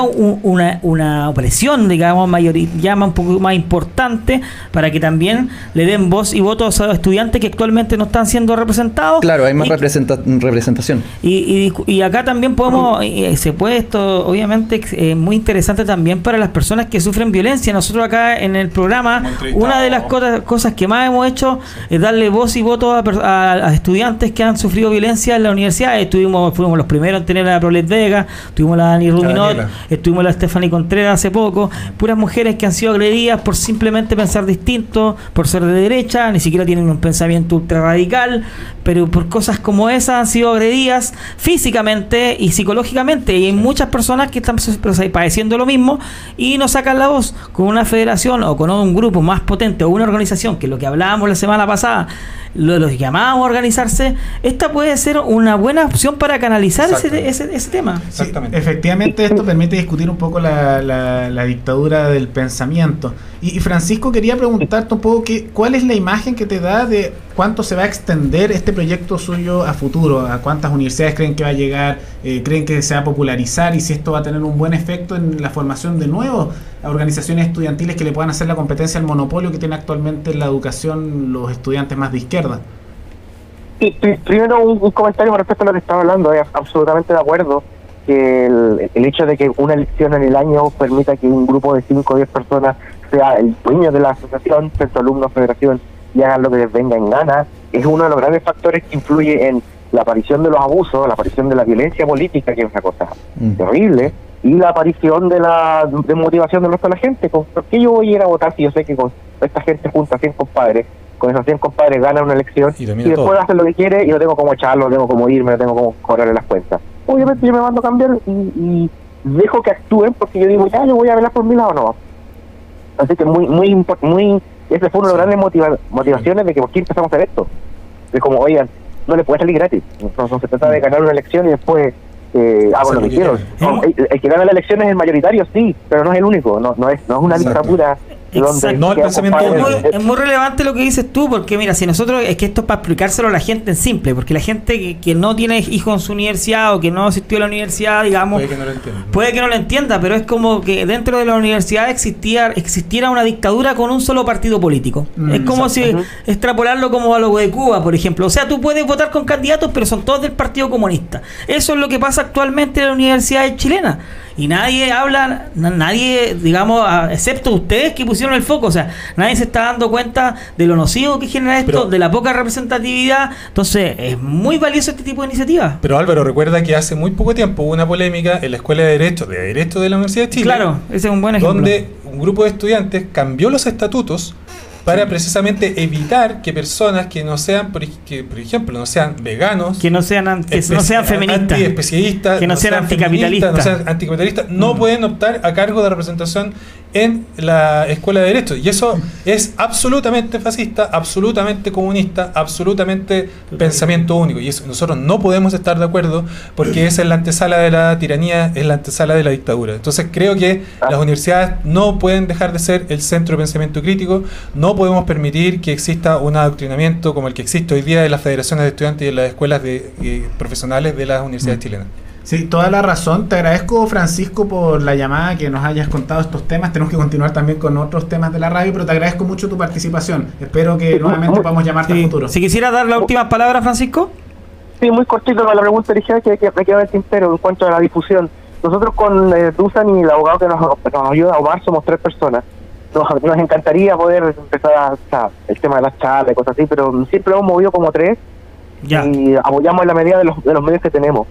una presión, digamos, un poco más importante para que también le den voz y voto a los estudiantes que actualmente no están siendo representados. Claro, hay más representación. Y acá también podemos, se puede esto, obviamente, muy interesante también para las personas que sufren violencia. Nosotros acá en el programa, una de las cosas que más hemos hecho es darle voz y voto a estudiantes que han sufrido violencia en la universidad. Fuimos los primeros en tener a la Prolet Vega, tuvimos la Dani Ruminot, estuvimos la Stephanie Contreras hace poco, puras mujeres que han sido agredidas por simplemente pensar distinto, por ser de derecha, ni siquiera tienen un pensamiento ultra radical, pero por cosas como esas han sido agredidas físicamente y psicológicamente, y hay muchas personas que están padeciendo lo mismo y no sacan la voz. Con una federación o con un grupo más potente o una organización, que es lo que hablábamos la semana pasada, los llamábamos a organizarse, esta puede ser una buena opción para canalizar ese tema. Exactamente. Sí, efectivamente, esto permite discutir un poco la dictadura del pensamiento. Y Francisco, quería preguntarte un poco cuál es la imagen que te da de cuánto se va a extender este proyecto suyo a futuro, a cuántas universidades creen que va a llegar, creen que se va a popularizar, y si esto va a tener un buen efecto en la formación de nuevas organizaciones estudiantiles que le puedan hacer la competencia al monopolio que tiene actualmente en la educación los estudiantes más de izquierda. Sí, primero un comentario con respecto a lo que estaba hablando. Absolutamente de acuerdo que el hecho de que una elección en el año permita que un grupo de 5 o 10 personas sea el dueño de la asociación, centro alumnos, federación, y hagan lo que les venga en gana, es uno de los grandes factores que influye en la aparición de los abusos, la aparición de la violencia política, que es una cosa terrible, y la aparición de la motivación del resto de la gente. ¿Por qué yo voy a ir a votar si yo sé que con esta gente junta 100 compadres, con esos 100 compadres ganan una elección y después hacen lo que quiere y no tengo cómo echarlo, no tengo cómo irme, no tengo cómo cobrarle las cuentas? Obviamente yo me mando a cambiar y dejo que actúen porque yo digo, yo voy a velar por mi lado, no. Así que ese fue una de las grandes motivaciones de que por qué empezamos a hacer esto. Es como, oigan, no le puede salir gratis. No se trata de ganar una elección y después hago lo que quiero. El que gana la elección es el mayoritario, sí, pero no es el único, no es una dictadura. Exacto. No el pensamiento Es muy relevante lo que dices tú, porque mira, si nosotros, es que esto es para explicárselo a la gente en simple, porque la gente que no tiene hijos en su universidad o que no asistió a la universidad, digamos, puede que no lo entienda. Puede que no lo entienda, pero es como que dentro de la universidad existiera una dictadura con un solo partido político. Es como si extrapolarlo como a lo de Cuba, por ejemplo. O sea, tú puedes votar con candidatos, pero son todos del Partido Comunista. Eso es lo que pasa actualmente en la universidad chilena. Y nadie habla, digamos, excepto ustedes que pusieron el foco. O sea, nadie se está dando cuenta de lo nocivo que genera esto, de la poca representatividad. Entonces, es muy valioso este tipo de iniciativas. Pero Álvaro, recuerda que hace muy poco tiempo hubo una polémica en la Escuela de Derecho de la Universidad de Chile. Claro, ese es un buen ejemplo. Donde un grupo de estudiantes cambió los estatutos para precisamente evitar que personas que no sean, por ejemplo, no sean veganos, que no sean feministas, antiespecialistas, que no sean anticapitalistas, no pueden optar a cargo de representación en la Escuela de Derecho. Y eso es absolutamente fascista, absolutamente comunista, absolutamente pensamiento único. Y eso nosotros no podemos estar de acuerdo, porque esa es la antesala de la tiranía, es la antesala de la dictadura. Entonces creo que las universidades no pueden dejar de ser el centro de pensamiento crítico. No podemos permitir que exista un adoctrinamiento como el que existe hoy día en las federaciones de estudiantes y en las escuelas profesionales de las universidades chilenas. Sí, toda la razón. Te agradezco, Francisco, por la llamada, que nos hayas contado estos temas. Tenemos que continuar también con otros temas de la radio, pero te agradezco mucho tu participación. Espero que nuevamente podamos llamarte al futuro. Si quisiera dar la última palabra, Francisco. Sí, muy cortito con la pregunta original que me queda el tintero en cuanto a la difusión. Nosotros con Dusan y el abogado que nos ayuda, Omar, somos 3 personas. Nos encantaría poder empezar el tema de las charlas y cosas así, pero siempre hemos movido como 3. Ya. Y apoyamos en la medida de los medios que tenemos.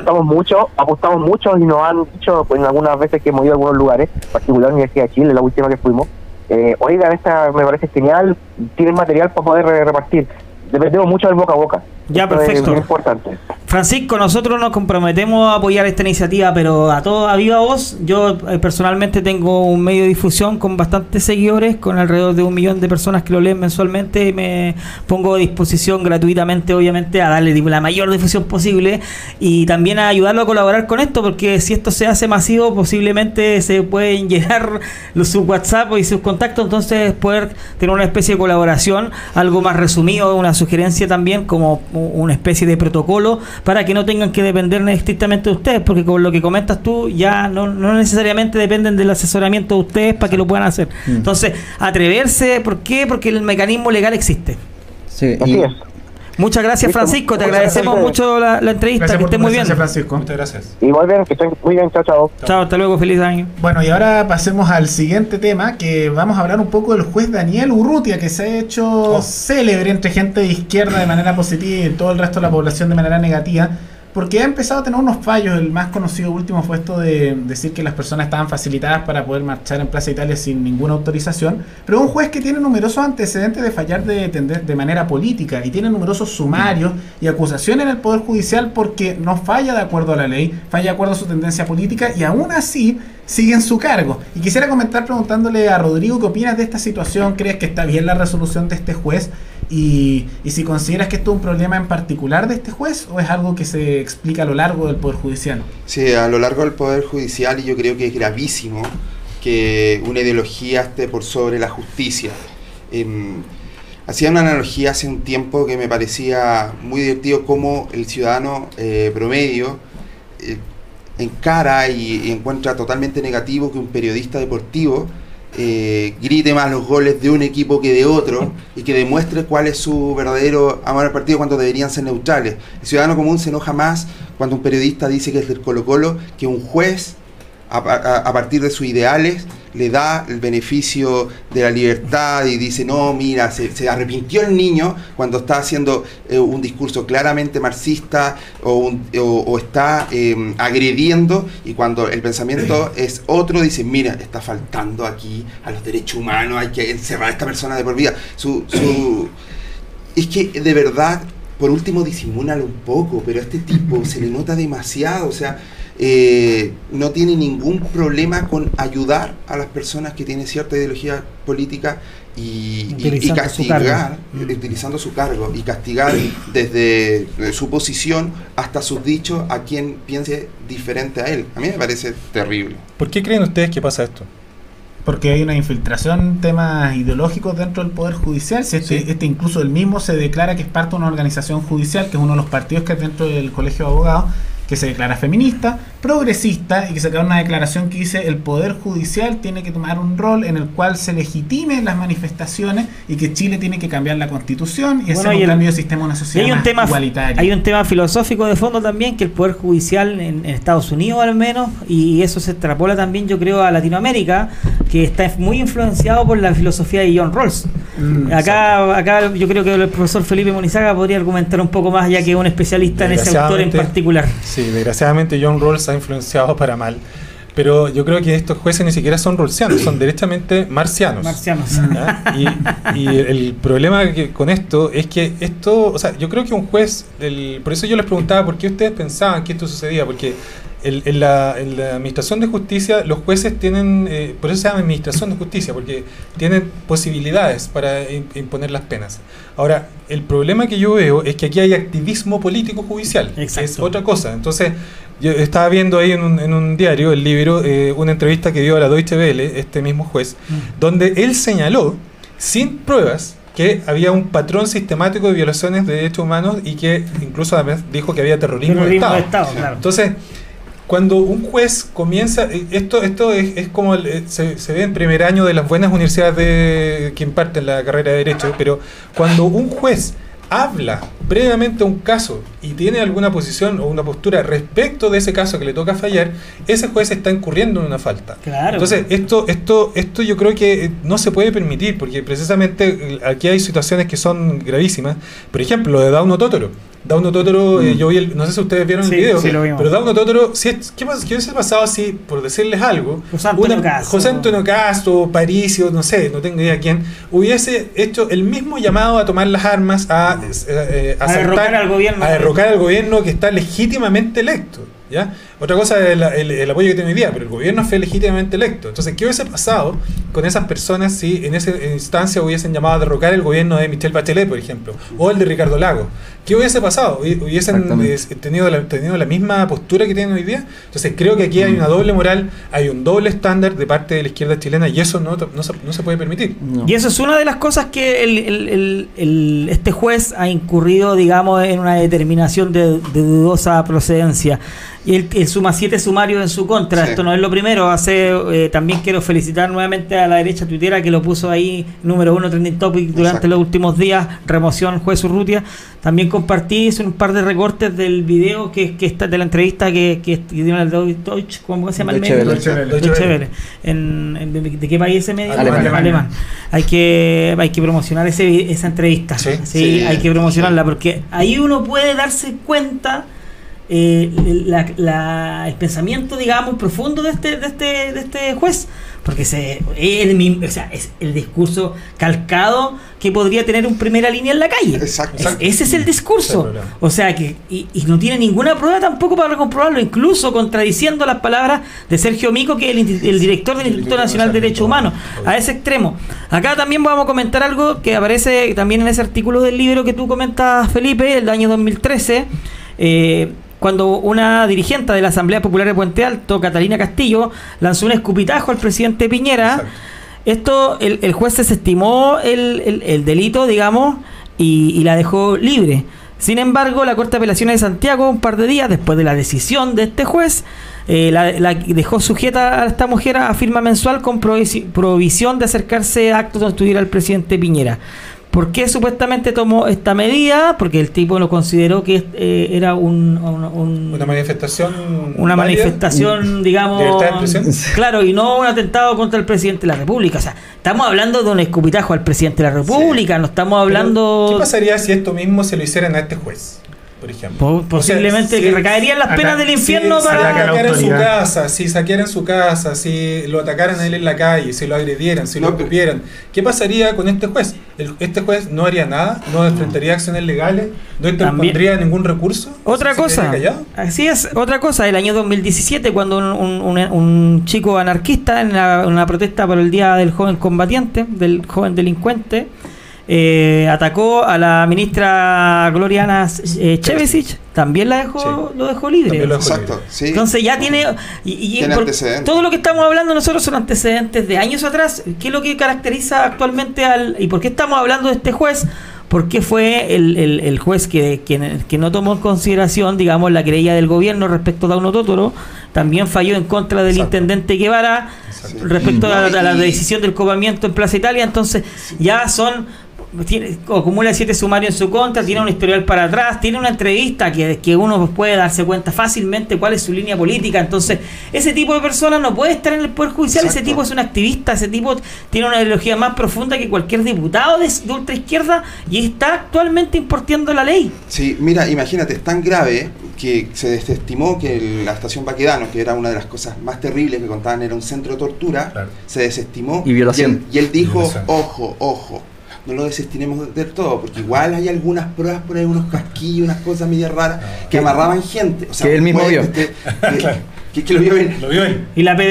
Apostamos mucho y nos han dicho, pues, en algunas veces que hemos ido a algunos lugares, en particular la Universidad de Chile, la última que fuimos, oigan, esta me parece genial, tienen material para poder repartir. Dependemos mucho del boca a boca. Ya, perfecto. Es importante. Francisco, nosotros nos comprometemos a apoyar esta iniciativa, pero a viva voz. Yo personalmente tengo un medio de difusión con bastantes seguidores, con alrededor de 1 millón de personas que lo leen mensualmente, y me pongo a disposición gratuitamente, obviamente, a darle la mayor difusión posible y también a ayudarlo a colaborar con esto, porque si esto se hace masivo, posiblemente se pueden llenar sus WhatsApp y sus contactos, entonces poder tener una especie de colaboración, algo más resumido, una sugerencia también, como una especie de protocolo para que no tengan que depender estrictamente de ustedes, porque con lo que comentas tú ya no necesariamente dependen del asesoramiento de ustedes para que lo puedan hacer. Entonces, atreverse, ¿por qué? Porque el mecanismo legal existe. Sí, Así es. Muchas gracias, Francisco, te agradecemos mucho la entrevista, Gracias, que estés muy bien. Francisco. Muchas gracias. Y muy bien, que estén muy bien, chao. Chao, hasta luego, feliz año. Bueno, y ahora pasemos al siguiente tema, que vamos a hablar un poco del juez Daniel Urrutia, que se ha hecho célebre entre gente de izquierda de manera positiva y todo el resto de la población de manera negativa, porque ha empezado a tener unos fallos. El más conocido último fue esto de decir que las personas estaban facilitadas para poder marchar en Plaza Italia sin ninguna autorización, pero un juez que tiene numerosos antecedentes de fallar de manera política y tiene numerosos sumarios y acusaciones en el Poder Judicial porque no falla de acuerdo a la ley, falla de acuerdo a su tendencia política y aún así sigue en su cargo. Y quisiera comentar preguntándole a Rodrigo, ¿qué opinas de esta situación? ¿Crees que está bien la resolución de este juez? Y si consideras que esto es un problema en particular de este juez o es algo que se explica a lo largo del Poder Judicial. Sí, a lo largo del Poder Judicial, y yo creo que es gravísimo que una ideología esté por sobre la justicia. Hacía una analogía hace un tiempo que me parecía muy divertido, cómo el ciudadano promedio encara y encuentra totalmente negativo que un periodista deportivo grite más los goles de un equipo que de otro y que demuestre cuál es su verdadero amor al partido cuando deberían ser neutrales. El ciudadano común se enoja más cuando un periodista dice que es del Colo-Colo que un juez a partir de sus ideales le da el beneficio de la libertad y dice, no, mira, se arrepintió el niño cuando está haciendo un discurso claramente marxista o está agrediendo, y cuando el pensamiento es otro, dice, mira, está faltando aquí a los derechos humanos, hay que encerrar a esta persona de por vida. Es que de verdad, por último, disimúlalo un poco, pero a este tipo se le nota demasiado, o sea, no tiene ningún problema con ayudar a las personas que tienen cierta ideología política y castigar, utilizando su cargo, y castigar desde su posición hasta sus dichos a quien piense diferente a él. A mí me parece terrible. ¿Por qué creen ustedes que pasa esto? Porque hay una infiltración, temas ideológicos dentro del Poder Judicial. Si este incluso él mismo se declara que es parte de una organización judicial, que es uno de los partidos que es dentro del Colegio de Abogados, que se declara feminista, progresista, y que se crea una declaración que dice el Poder Judicial tiene que tomar un rol en el cual se legitimen las manifestaciones y que Chile tiene que cambiar la Constitución y hacer un cambio de sistema, una sociedad más igualitaria. Hay un tema filosófico de fondo también, que el Poder Judicial en Estados Unidos al menos, y eso se extrapola también yo creo a Latinoamérica, que está muy influenciado por la filosofía de John Rawls. Acá yo creo que el profesor Felipe Monizaga podría argumentar un poco más, ya que es un especialista en ese autor en particular. Sí, desgraciadamente John Rawls ha influenciado para mal. Pero yo creo que estos jueces ni siquiera son rawlsianos, son derechamente marcianos. Y el problema con esto es que o sea, yo creo que un juez, por eso yo les preguntaba por qué ustedes pensaban que esto sucedía, porque en la administración de justicia los jueces tienen, por eso se llama administración de justicia, porque tienen posibilidades para imponer las penas. Ahora, el problema que yo veo es que aquí hay activismo político judicial, que es otra cosa. Entonces, yo estaba viendo ahí en un diario, el libro, una entrevista que dio a la Deutsche Welle, este mismo juez, donde él señaló, sin pruebas, que había un patrón sistemático de violaciones de derechos humanos y que incluso además dijo que había terrorismo de Estado. Claro. Entonces, cuando un juez comienza, esto es como se ve en primer año de las buenas universidades que imparten la carrera de Derecho, pero cuando un juez habla previamente a un caso y tiene alguna posición o una postura respecto de ese caso que le toca fallar, ese juez está incurriendo en una falta. Claro. Entonces, esto yo creo que no se puede permitir, porque precisamente aquí hay situaciones que son gravísimas. Por ejemplo, lo de Dauno Totoro. Dauno Totoro, yo vi no sé si ustedes vieron el video, pero Dauno Totoro, ¿qué hubiese pasado si, por decirles algo, José Antonio Castro, Paricio, no sé, no tengo idea quién, hubiese hecho el mismo llamado a tomar las armas, a derrocar al gobierno que está legítimamente electo? ¿Ya? Otra cosa es el apoyo que tiene hoy día, pero el gobierno fue legítimamente electo. Entonces, ¿qué hubiese pasado con esas personas si en esa instancia hubiesen llamado a derrocar el gobierno de Michelle Bachelet, por ejemplo, o el de Ricardo Lagos? ¿Qué hubiese pasado? ¿Hubiesen tenido la misma postura que tienen hoy día? Entonces, creo que aquí hay una doble moral, hay un doble estándar de parte de la izquierda chilena, y eso no se puede permitir. No. Y eso es una de las cosas que este juez ha incurrido, digamos, en una determinación de dudosa procedencia. Y el suma 7 sumario en su contra. Esto no es lo primero. También quiero felicitar nuevamente a la derecha tuitera que lo puso ahí número 1 trending topic durante los últimos días. Remoción juez Urrutia. También compartí un par de recortes del video que está de la entrevista que dio el Deutsche, ¿cómo se llama el medio? Deutsche Welle. ¿De qué país ese medio? Alemán. Hay que promocionar esa entrevista. Sí, hay que promocionarla porque ahí uno puede darse cuenta el pensamiento, digamos, profundo de este juez, porque es el discurso calcado que podría tener un primera línea en la calle. Exacto. Ese es el discurso. O sea que y no tiene ninguna prueba tampoco para comprobarlo, incluso contradiciendo las palabras de Sergio Mico, que es el director del Instituto Nacional de Derechos Humanos, a ese extremo. Acá también vamos a comentar algo que aparece también en ese artículo del libro que tú comentas, Felipe, el año 2013, cuando una dirigente de la Asamblea Popular de Puente Alto, Catalina Castillo, lanzó un escupitajo al presidente Piñera. Esto, el juez desestimó el delito, digamos, y la dejó libre. Sin embargo, la Corte de Apelaciones de Santiago, un par de días después de la decisión de este juez, la dejó sujeta a esta mujer a firma mensual con provisión de acercarse a actos donde estuviera el presidente Piñera. ¿Por qué supuestamente tomó esta medida? Porque el tipo lo consideró que era una manifestación. Una manifestación, digamos. ¿Libertad de expresión? Claro, y no un atentado contra el presidente de la República. O sea, estamos hablando de un escupitajo al presidente de la República, no estamos hablando. ¿Qué pasaría si esto mismo se lo hicieran a este juez? Por ejemplo, posiblemente que recaerían las penas del infierno si saquearan su casa, si lo atacaran a él en la calle, si lo agredieran, si lo escupieran. ¿Qué pasaría con este juez? Este juez no haría nada, no enfrentaría acciones legales, no interpondría ningún recurso. Otra cosa, así es, otra cosa, el año 2017, cuando un chico anarquista en una protesta por el Día del Joven Combatiente, del joven delincuente, atacó a la ministra Gloriana Chevesic, también lo dejó libre. Exacto, sí. Entonces ya tiene todo lo que estamos hablando nosotros son antecedentes de años atrás. ¿Qué es lo que caracteriza actualmente y por qué estamos hablando de este juez? Porque fue el juez que no tomó en consideración, digamos, la querella del gobierno respecto a Dauno Totoro, también falló en contra del intendente Guevara respecto a la decisión del copamiento en Plaza Italia. Entonces ya acumula 7 sumarios en su contra, tiene un historial para atrás, tiene una entrevista que uno puede darse cuenta fácilmente cuál es su línea política. Entonces ese tipo de persona no puede estar en el Poder Judicial. Exacto. Ese tipo es un activista, ese tipo tiene una ideología más profunda que cualquier diputado de ultraizquierda y está actualmente impartiendo la ley. Sí, mira, imagínate, es tan grave que se desestimó que la estación Baquedano, que era una de las cosas más terribles que contaban, era un centro de tortura, claro, se desestimó. Y violación. Y él dijo, ojo, no lo desestimemos del todo, porque igual hay algunas pruebas por ahí, unos casquillos, unas cosas medio raras, que amarraban gente. O sea, que él mismo vio. Que lo vio bien. Y la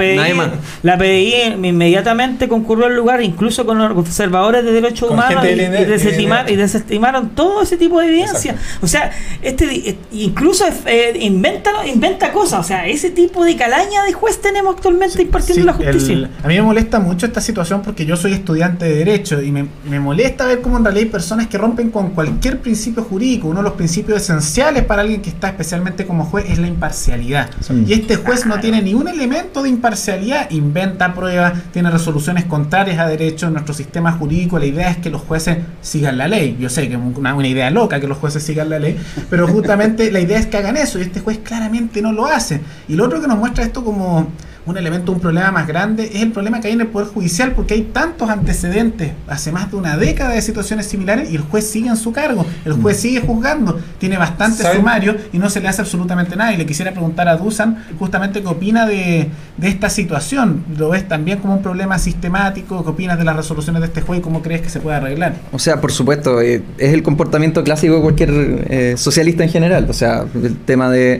PDI inmediatamente concurrió al lugar, incluso con los observadores de derechos humanos, y desestimaron todo ese tipo de evidencia. Exacto. O sea, incluso inventa cosas. O sea, ese tipo de calaña de juez tenemos actualmente impartiendo la justicia. A mí me molesta mucho esta situación porque yo soy estudiante de Derecho y me molesta ver cómo en realidad hay personas que rompen con cualquier principio jurídico. Uno de los principios esenciales para alguien que está especialmente como juez es la imparcialidad. Y este juez no tiene ni un elemento de imparcialidad, inventa pruebas, tiene resoluciones contrarias a derecho. En nuestro sistema jurídico la idea es que los jueces sigan la ley. Yo sé que es una idea loca que los jueces sigan la ley, pero justamente la idea es que hagan eso y este juez claramente no lo hace. Y lo otro que nos muestra esto como un elemento, un problema más grande, es el problema que hay en el Poder Judicial, porque hay tantos antecedentes, hace más de una década de situaciones similares, y el juez sigue en su cargo, el juez sigue juzgando, tiene bastantes sumarios y no se le hace absolutamente nada. Y le quisiera preguntar a Dusan justamente qué opina de esta situación. ¿Lo ves también como un problema sistemático? ¿Qué opinas de las resoluciones de este juez y cómo crees que se puede arreglar? O sea, por supuesto, es el comportamiento clásico de cualquier socialista en general. O sea, el tema de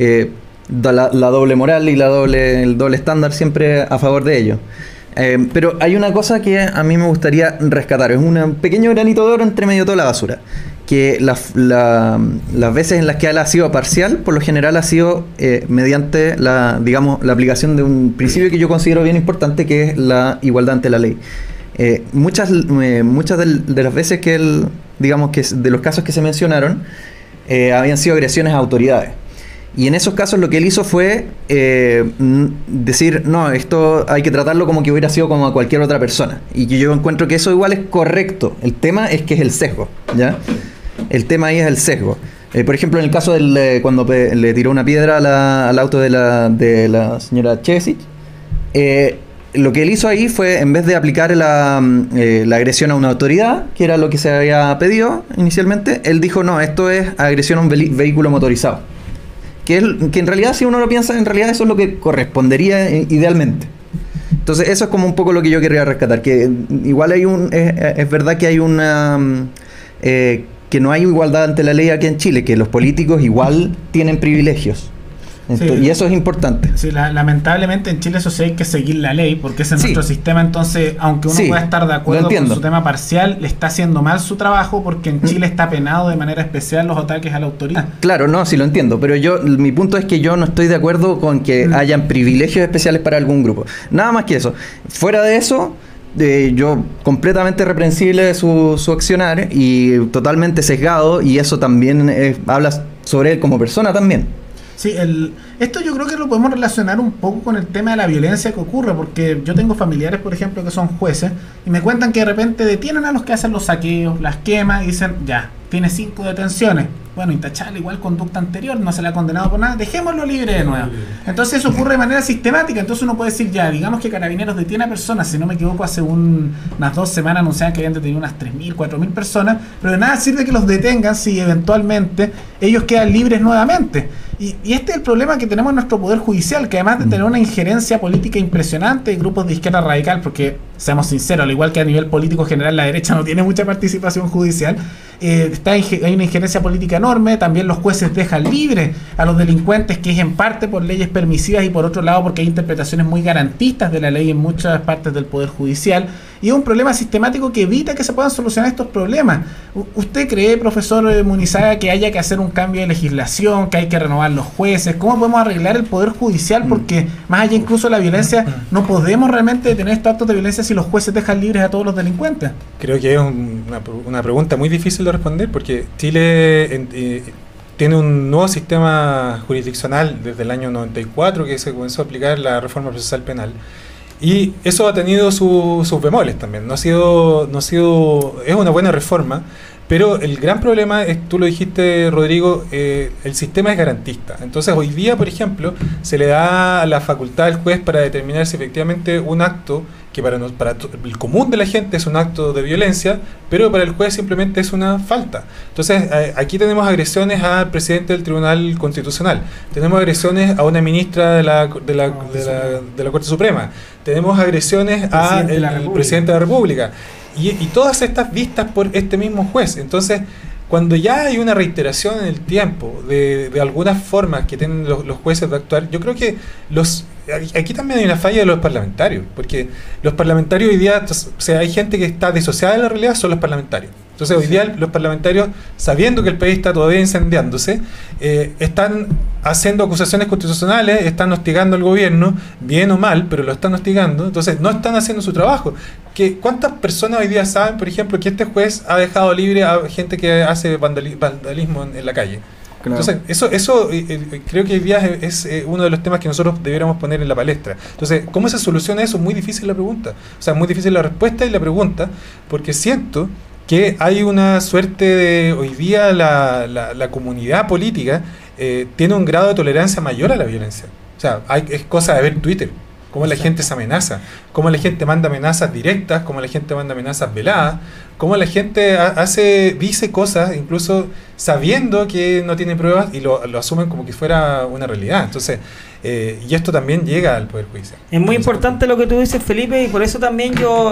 la doble moral y el doble estándar siempre a favor de ello. Pero hay una cosa que a mí me gustaría rescatar, es un pequeño granito de oro entre medio de toda la basura, que las veces en las que él ha sido parcial, por lo general ha sido mediante la aplicación de un principio que yo considero bien importante, que es la igualdad ante la ley. Muchas de las veces que él, digamos que de los casos que se mencionaron, habían sido agresiones a autoridades. Y en esos casos lo que él hizo fue decir, no, esto hay que tratarlo como que hubiera sido como a cualquier otra persona. Y yo encuentro que eso igual es correcto. El tema es que es el sesgo, ¿ya? El tema ahí es el sesgo. Por ejemplo, en el caso cuando le tiró una piedra al auto de la señora Chevesic, lo que él hizo ahí fue, en vez de aplicar la agresión a una autoridad, que era lo que se había pedido inicialmente, él dijo, no, esto es agresión a un vehículo motorizado. Que en realidad, si uno lo piensa, en realidad eso es lo que correspondería idealmente. Entonces eso es como un poco lo que yo quería rescatar, que igual es verdad que hay que no hay igualdad ante la ley aquí en Chile, que los políticos igual tienen privilegios. Entonces, sí, y eso es importante. Sí, lamentablemente en Chile eso sí hay que seguir la ley, porque ese es nuestro sistema. Entonces, aunque uno pueda estar de acuerdo con su tema parcial, le está haciendo mal su trabajo, porque en Chile está penado de manera especial los ataques a la autoridad. Claro, no, sí lo entiendo, pero mi punto es que yo no estoy de acuerdo con que hayan privilegios especiales para algún grupo. Nada más que eso. Fuera de eso, yo completamente reprensible de su accionar y totalmente sesgado, y eso también habla sobre él como persona también. Sí, esto yo creo que lo podemos relacionar un poco con el tema de la violencia que ocurre, porque yo tengo familiares, por ejemplo, que son jueces y me cuentan que de repente detienen a los que hacen los saqueos, las quemas, y dicen, ya, tiene 5 detenciones. Bueno, intachable, igual conducta anterior, no se le ha condenado por nada, dejémoslo libre de nuevo. Entonces eso ocurre de manera sistemática. Entonces uno puede decir, ya, digamos que Carabineros detiene a personas, si no me equivoco, hace unas 2 semanas anunciaban que habían detenido unas 3.000, 4.000 personas, pero de nada sirve que los detengan si eventualmente ellos quedan libres nuevamente. Y este es el problema que tenemos en nuestro Poder Judicial, que además de tener una injerencia política impresionante de grupos de izquierda radical, porque, seamos sinceros, al igual que a nivel político general la derecha no tiene mucha participación judicial, hay una injerencia política enorme. También los jueces dejan libres a los delincuentes, que es en parte por leyes permisivas y por otro lado porque hay interpretaciones muy garantistas de la ley en muchas partes del Poder Judicial. y es un problema sistemático que evita que se puedan solucionar estos problemas. ¿Usted cree, profesor Munizaga, que haya que hacer un cambio de legislación, que hay que renovar los jueces? ¿Cómo podemos arreglar el poder judicial? Porque más allá incluso de la violencia, no podemos realmente detener estos actos de violencia si los jueces dejan libres a todos los delincuentes. Creo que es una pregunta muy difícil de responder, porque Chile tiene un nuevo sistema jurisdiccional desde el año 94 que se comenzó a aplicar la reforma procesal penal. Y eso ha tenido sus bemoles también. No ha sido, es una buena reforma, pero el gran problema es, tú lo dijiste, Rodrigo, el sistema es garantista. Entonces hoy día, por ejemplo, se le da la facultad al juez para determinar si efectivamente un acto que para el común de la gente es un acto de violencia, pero para el juez simplemente es una falta. Entonces aquí tenemos agresiones al presidente del Tribunal Constitucional, tenemos agresiones a una ministra de la Corte Suprema, tenemos agresiones al presidente de la República, y todas estas vistas por este mismo juez. Entonces, cuando ya hay una reiteración en el tiempo de algunas formas que tienen los jueces de actuar, yo creo que aquí también hay una falla de los parlamentarios, porque los parlamentarios hoy día, o sea, hay gente que está disociada de la realidad, son los parlamentarios. Entonces hoy día los parlamentarios, sabiendo que el país está todavía incendiándose, están haciendo acusaciones constitucionales, están hostigando al gobierno, bien o mal, pero lo están hostigando. Entonces no están haciendo su trabajo. ¿Cuántas personas hoy día saben, por ejemplo, que este juez ha dejado libre a gente que hace vandalismo en la calle? Claro. Entonces, eso creo que hoy día es uno de los temas que nosotros debiéramos poner en la palestra. Entonces, ¿cómo se soluciona eso? Muy difícil la pregunta. O sea, muy difícil la respuesta y la pregunta, porque siento que hay una suerte de, hoy día la comunidad política tiene un grado de tolerancia mayor a la violencia. O sea, es cosa de ver Twitter, cómo la gente se amenaza, cómo la gente manda amenazas directas, cómo la gente manda amenazas veladas, cómo la gente dice cosas incluso sabiendo que no tiene pruebas y lo asumen como que fuera una realidad. Entonces, y esto también llega al Poder Judicial. Es muy importante lo que tú dices, Felipe, y por eso también yo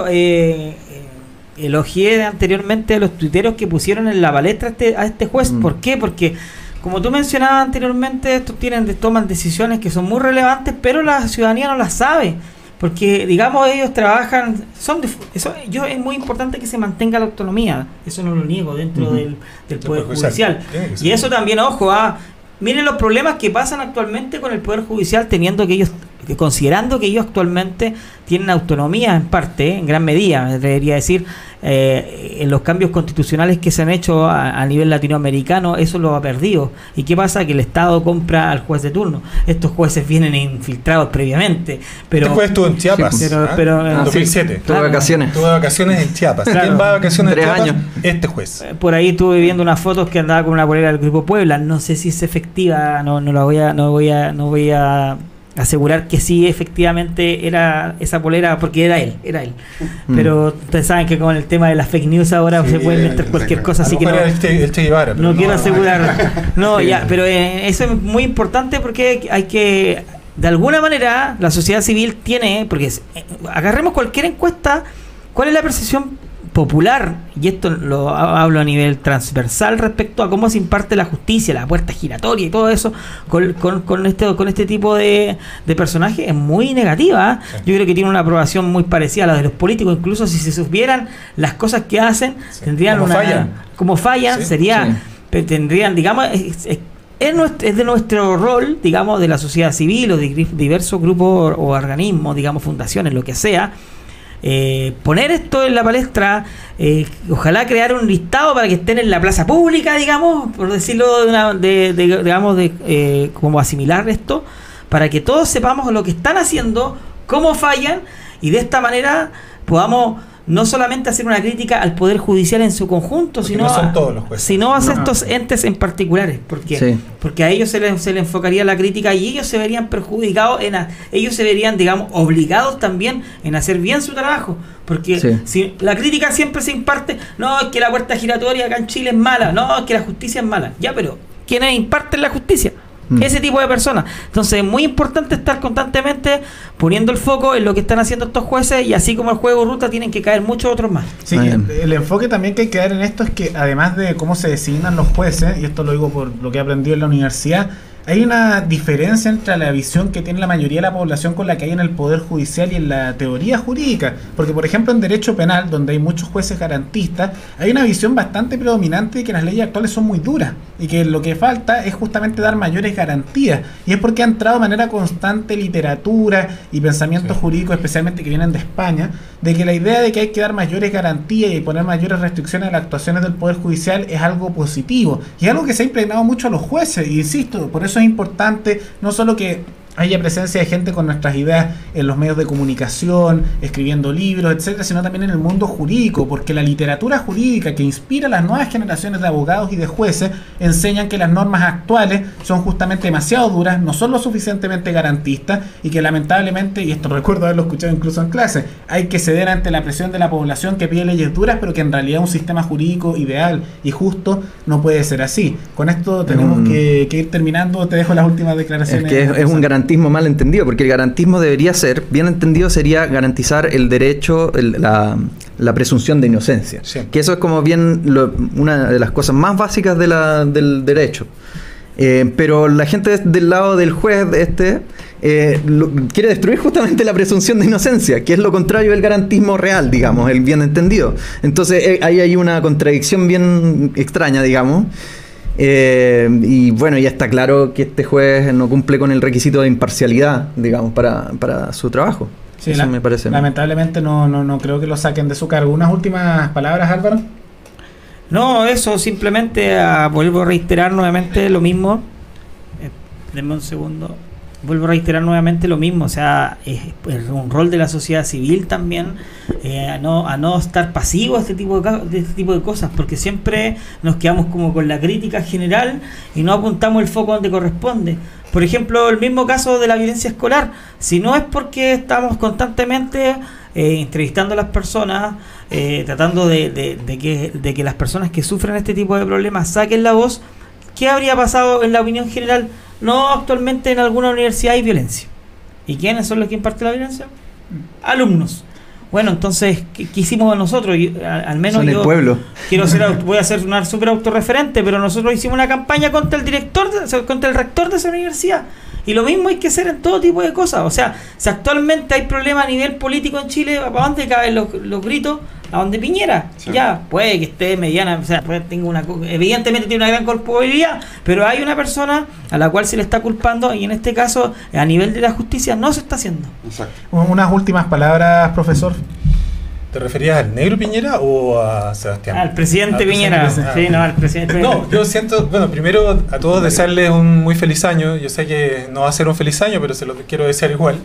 elogié anteriormente a los tuiteros que pusieron en la palestra a este juez. ¿Por qué? Porque, como tú mencionabas anteriormente, estos toman decisiones que son muy relevantes, pero la ciudadanía no las sabe, porque, digamos, ellos trabajan, es muy importante que se mantenga la autonomía, eso no lo niego, dentro del Poder Judicial. Y eso también, ojo, miren los problemas que pasan actualmente con el Poder Judicial, considerando que ellos actualmente tienen autonomía en parte, en gran medida, me debería decir, en los cambios constitucionales que se han hecho a nivel latinoamericano, eso lo ha perdido. ¿Y qué pasa? Que el Estado compra al juez de turno. Estos jueces vienen infiltrados previamente. Pero, este juez estuvo en Chiapas, en 2007. Tuvo vacaciones en Chiapas. Claro. ¿Quién va a vacaciones en 3 Chiapas? años. Este juez. Por ahí estuve viendo unas fotos que andaba con una polera del Grupo Puebla. No sé si es efectiva, no voy a asegurar que sí efectivamente era esa polera, porque era él. Pero ustedes saben que con el tema de las fake news ahora se puede inventar cualquier cosa, así que el Che Guevara, no quiero asegurar. Pero eso es muy importante, porque hay que, de alguna manera, la sociedad civil tiene, porque agarremos cualquier encuesta, ¿cuál es la percepción popular? Y esto lo hablo a nivel transversal respecto a cómo se imparte la justicia, la puerta giratoria y todo eso con este tipo de personajes, es muy negativa. Sí. Yo creo que tiene una aprobación muy parecida a la de los políticos. Incluso si se supieran las cosas que hacen, tendrían como fallan, tendrían, digamos, es de nuestro rol, digamos, de la sociedad civil o de diversos grupos o organismos, digamos, fundaciones, lo que sea, poner esto en la palestra, ojalá crear un listado para que estén en la plaza pública, digamos, por decirlo como asimilar esto, para que todos sepamos lo que están haciendo, cómo fallan, y de esta manera podamos no solamente hacer una crítica al Poder Judicial en su conjunto, sino no son todos los jueces, sino a estos entes en particulares, porque a ellos se les enfocaría la crítica y ellos se verían perjudicados, ellos se verían, digamos, obligados también en hacer bien su trabajo, porque si la crítica siempre se imparte, no, es que la puerta giratoria acá en Chile es mala, no, es que la justicia es mala, ya, pero ¿quiénes imparten la justicia? Ese tipo de personas. Entonces es muy importante estar constantemente poniendo el foco en lo que están haciendo estos jueces, y así como el juego ruta tienen que caer muchos otros más. Sí, el enfoque también que hay que dar en esto es que, además de cómo se designan los jueces, y esto lo digo por lo que he aprendido en la universidad, hay una diferencia entre la visión que tiene la mayoría de la población con la que hay en el Poder Judicial y en la teoría jurídica. Porque, por ejemplo, en derecho penal, donde hay muchos jueces garantistas, hay una visión bastante predominante de que las leyes actuales son muy duras y que lo que falta es justamente dar mayores garantías. Y es porque ha entrado de manera constante literatura y pensamientos jurídicos, especialmente que vienen de España, de que la idea de que hay que dar mayores garantías y poner mayores restricciones a las actuaciones del Poder Judicial es algo positivo. Y es algo que se ha impregnado mucho a los jueces, y insisto, por eso es importante no solo que haya presencia de gente con nuestras ideas en los medios de comunicación, escribiendo libros, etcétera, sino también en el mundo jurídico, porque la literatura jurídica que inspira a las nuevas generaciones de abogados y de jueces enseñan que las normas actuales son justamente demasiado duras, no son lo suficientemente garantistas y que lamentablemente, y esto recuerdo haberlo escuchado incluso en clase, hay que ceder ante la presión de la población que pide leyes duras, pero que en realidad un sistema jurídico ideal y justo no puede ser así. Con esto tenemos que ir terminando. Te dejo las últimas declaraciones. Es que es un garantismo mal entendido, porque el garantismo debería ser, bien entendido, sería garantizar el derecho, la presunción de inocencia. Sí. Que eso es como bien una de las cosas más básicas del derecho. Pero la gente del lado del juez quiere destruir justamente la presunción de inocencia, que es lo contrario del garantismo real, digamos, el bien entendido. Entonces ahí hay una contradicción bien extraña, digamos. Y bueno, ya está claro que este juez no cumple con el requisito de imparcialidad, digamos, para su trabajo. Sí, eso me parece. Lamentablemente no creo que lo saquen de su cargo. ¿Unas últimas palabras, Álvaro? No, eso, simplemente vuelvo a reiterar nuevamente lo mismo. Denme un segundo. Vuelvo a reiterar nuevamente lo mismo, o sea, es un rol de la sociedad civil también a no estar pasivos de este tipo de cosas, porque siempre nos quedamos como con la crítica general y no apuntamos el foco donde corresponde. Por ejemplo, el mismo caso de la violencia escolar, si no es porque estamos constantemente entrevistando a las personas, tratando de que las personas que sufren este tipo de problemas saquen la voz, ¿qué habría pasado en la opinión general? No, actualmente en alguna universidad hay violencia. ¿Y quiénes son los que imparten la violencia? Alumnos. Bueno, entonces, ¿qué hicimos nosotros? Al menos son yo el pueblo. voy a ser una súper autorreferente, pero nosotros hicimos una campaña contra el rector de esa universidad. Y lo mismo hay que hacer en todo tipo de cosas. O sea, si actualmente hay problemas a nivel político en Chile, ¿para dónde caen los gritos? A donde Piñera. Sí. Ya, puede que esté mediana, o sea, evidentemente tiene una gran culpabilidad, pero hay una persona a la cual se le está culpando, y en este caso, a nivel de la justicia, no se está haciendo. Exacto. Unas últimas palabras, profesor. ¿Te referías al negro Piñera o a Sebastián? Al presidente Piñera. Sí, no, al presidente Piñera. No, yo siento, bueno, primero a todos desearles un muy feliz año. Yo sé que no va a ser un feliz año, pero se lo quiero desear igual.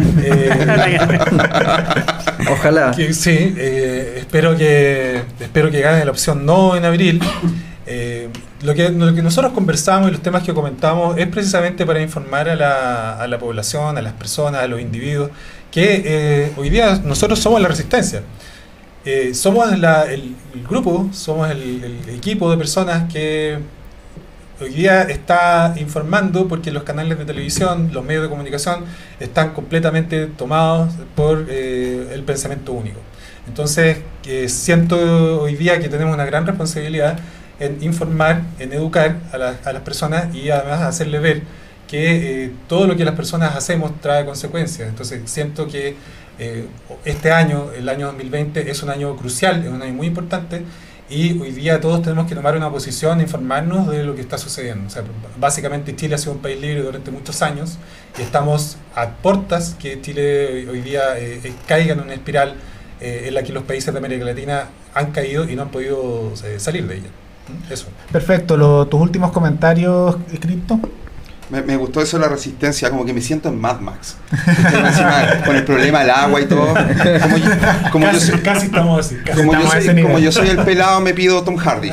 Ojalá. Sí, espero que gane la opción no en abril. Lo que nosotros conversamos y los temas que comentamos es precisamente para informar a la población, a las personas, a los individuos, que hoy día nosotros somos la resistencia. Somos el grupo, somos el equipo de personas que hoy día está informando, porque los canales de televisión, los medios de comunicación están completamente tomados por el pensamiento único. Entonces, siento hoy día que tenemos una gran responsabilidad en informar, en educar a las personas, y además hacerle ver que todo lo que las personas hacemos trae consecuencias. Entonces siento que este año, el año 2020, es un año crucial, es un año muy importante, y hoy día todos tenemos que tomar una posición, informarnos de lo que está sucediendo. O sea, básicamente Chile ha sido un país libre durante muchos años, y estamos a puertas que Chile hoy día caiga en una espiral en la que los países de América Latina han caído y no han podido salir de ella. Eso. Perfecto. ¿Tus últimos comentarios, Cripto? Me gustó eso de la resistencia, como que me siento en Mad Max. Con el problema del agua y todo. Casi estamos así. Como yo soy el pelado, me pido Tom Hardy.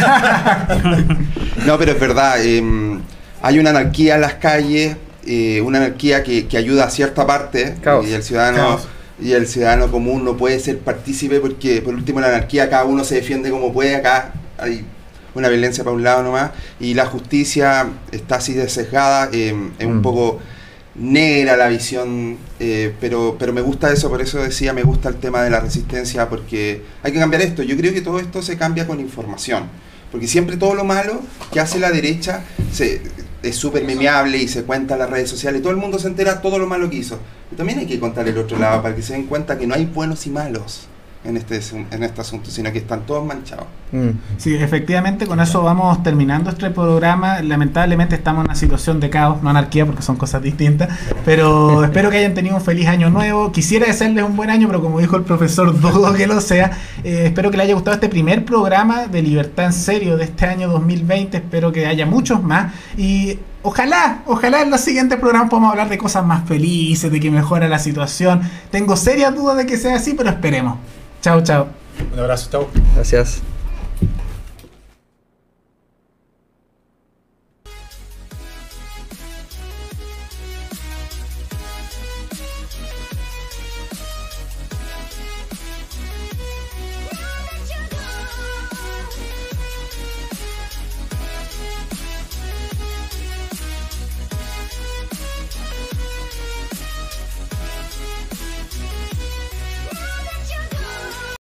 No, pero es verdad. Hay una anarquía en las calles, una anarquía que ayuda a cierta parte, y el ciudadano común no puede ser partícipe, porque por último la anarquía cada uno se defiende como puede. Acá hay una violencia para un lado nomás, y la justicia está así de sesgada, es un poco negra la visión, pero me gusta eso, por eso decía, me gusta el tema de la resistencia, porque hay que cambiar esto. Yo creo que todo esto se cambia con información, porque siempre todo lo malo que hace la derecha es súper memeable y se cuenta en las redes sociales y todo el mundo se entera todo lo malo que hizo. Y también hay que contar el otro lado para que se den cuenta que no hay buenos y malos en este asunto, sino que están todos manchados. Sí, efectivamente, con eso vamos terminando este programa. Lamentablemente estamos en una situación de caos, no anarquía, porque son cosas distintas, pero espero que hayan tenido un feliz año nuevo. Quisiera desearles un buen año, pero como dijo el profesor, dudo que lo sea. Espero que les haya gustado este primer programa de Libertad en Serio de este año 2020. Espero que haya muchos más y ojalá en los siguientes programas podamos hablar de cosas más felices, de que mejora la situación. Tengo serias dudas de que sea así, pero esperemos. Chao, chao. Un abrazo, chao. Gracias.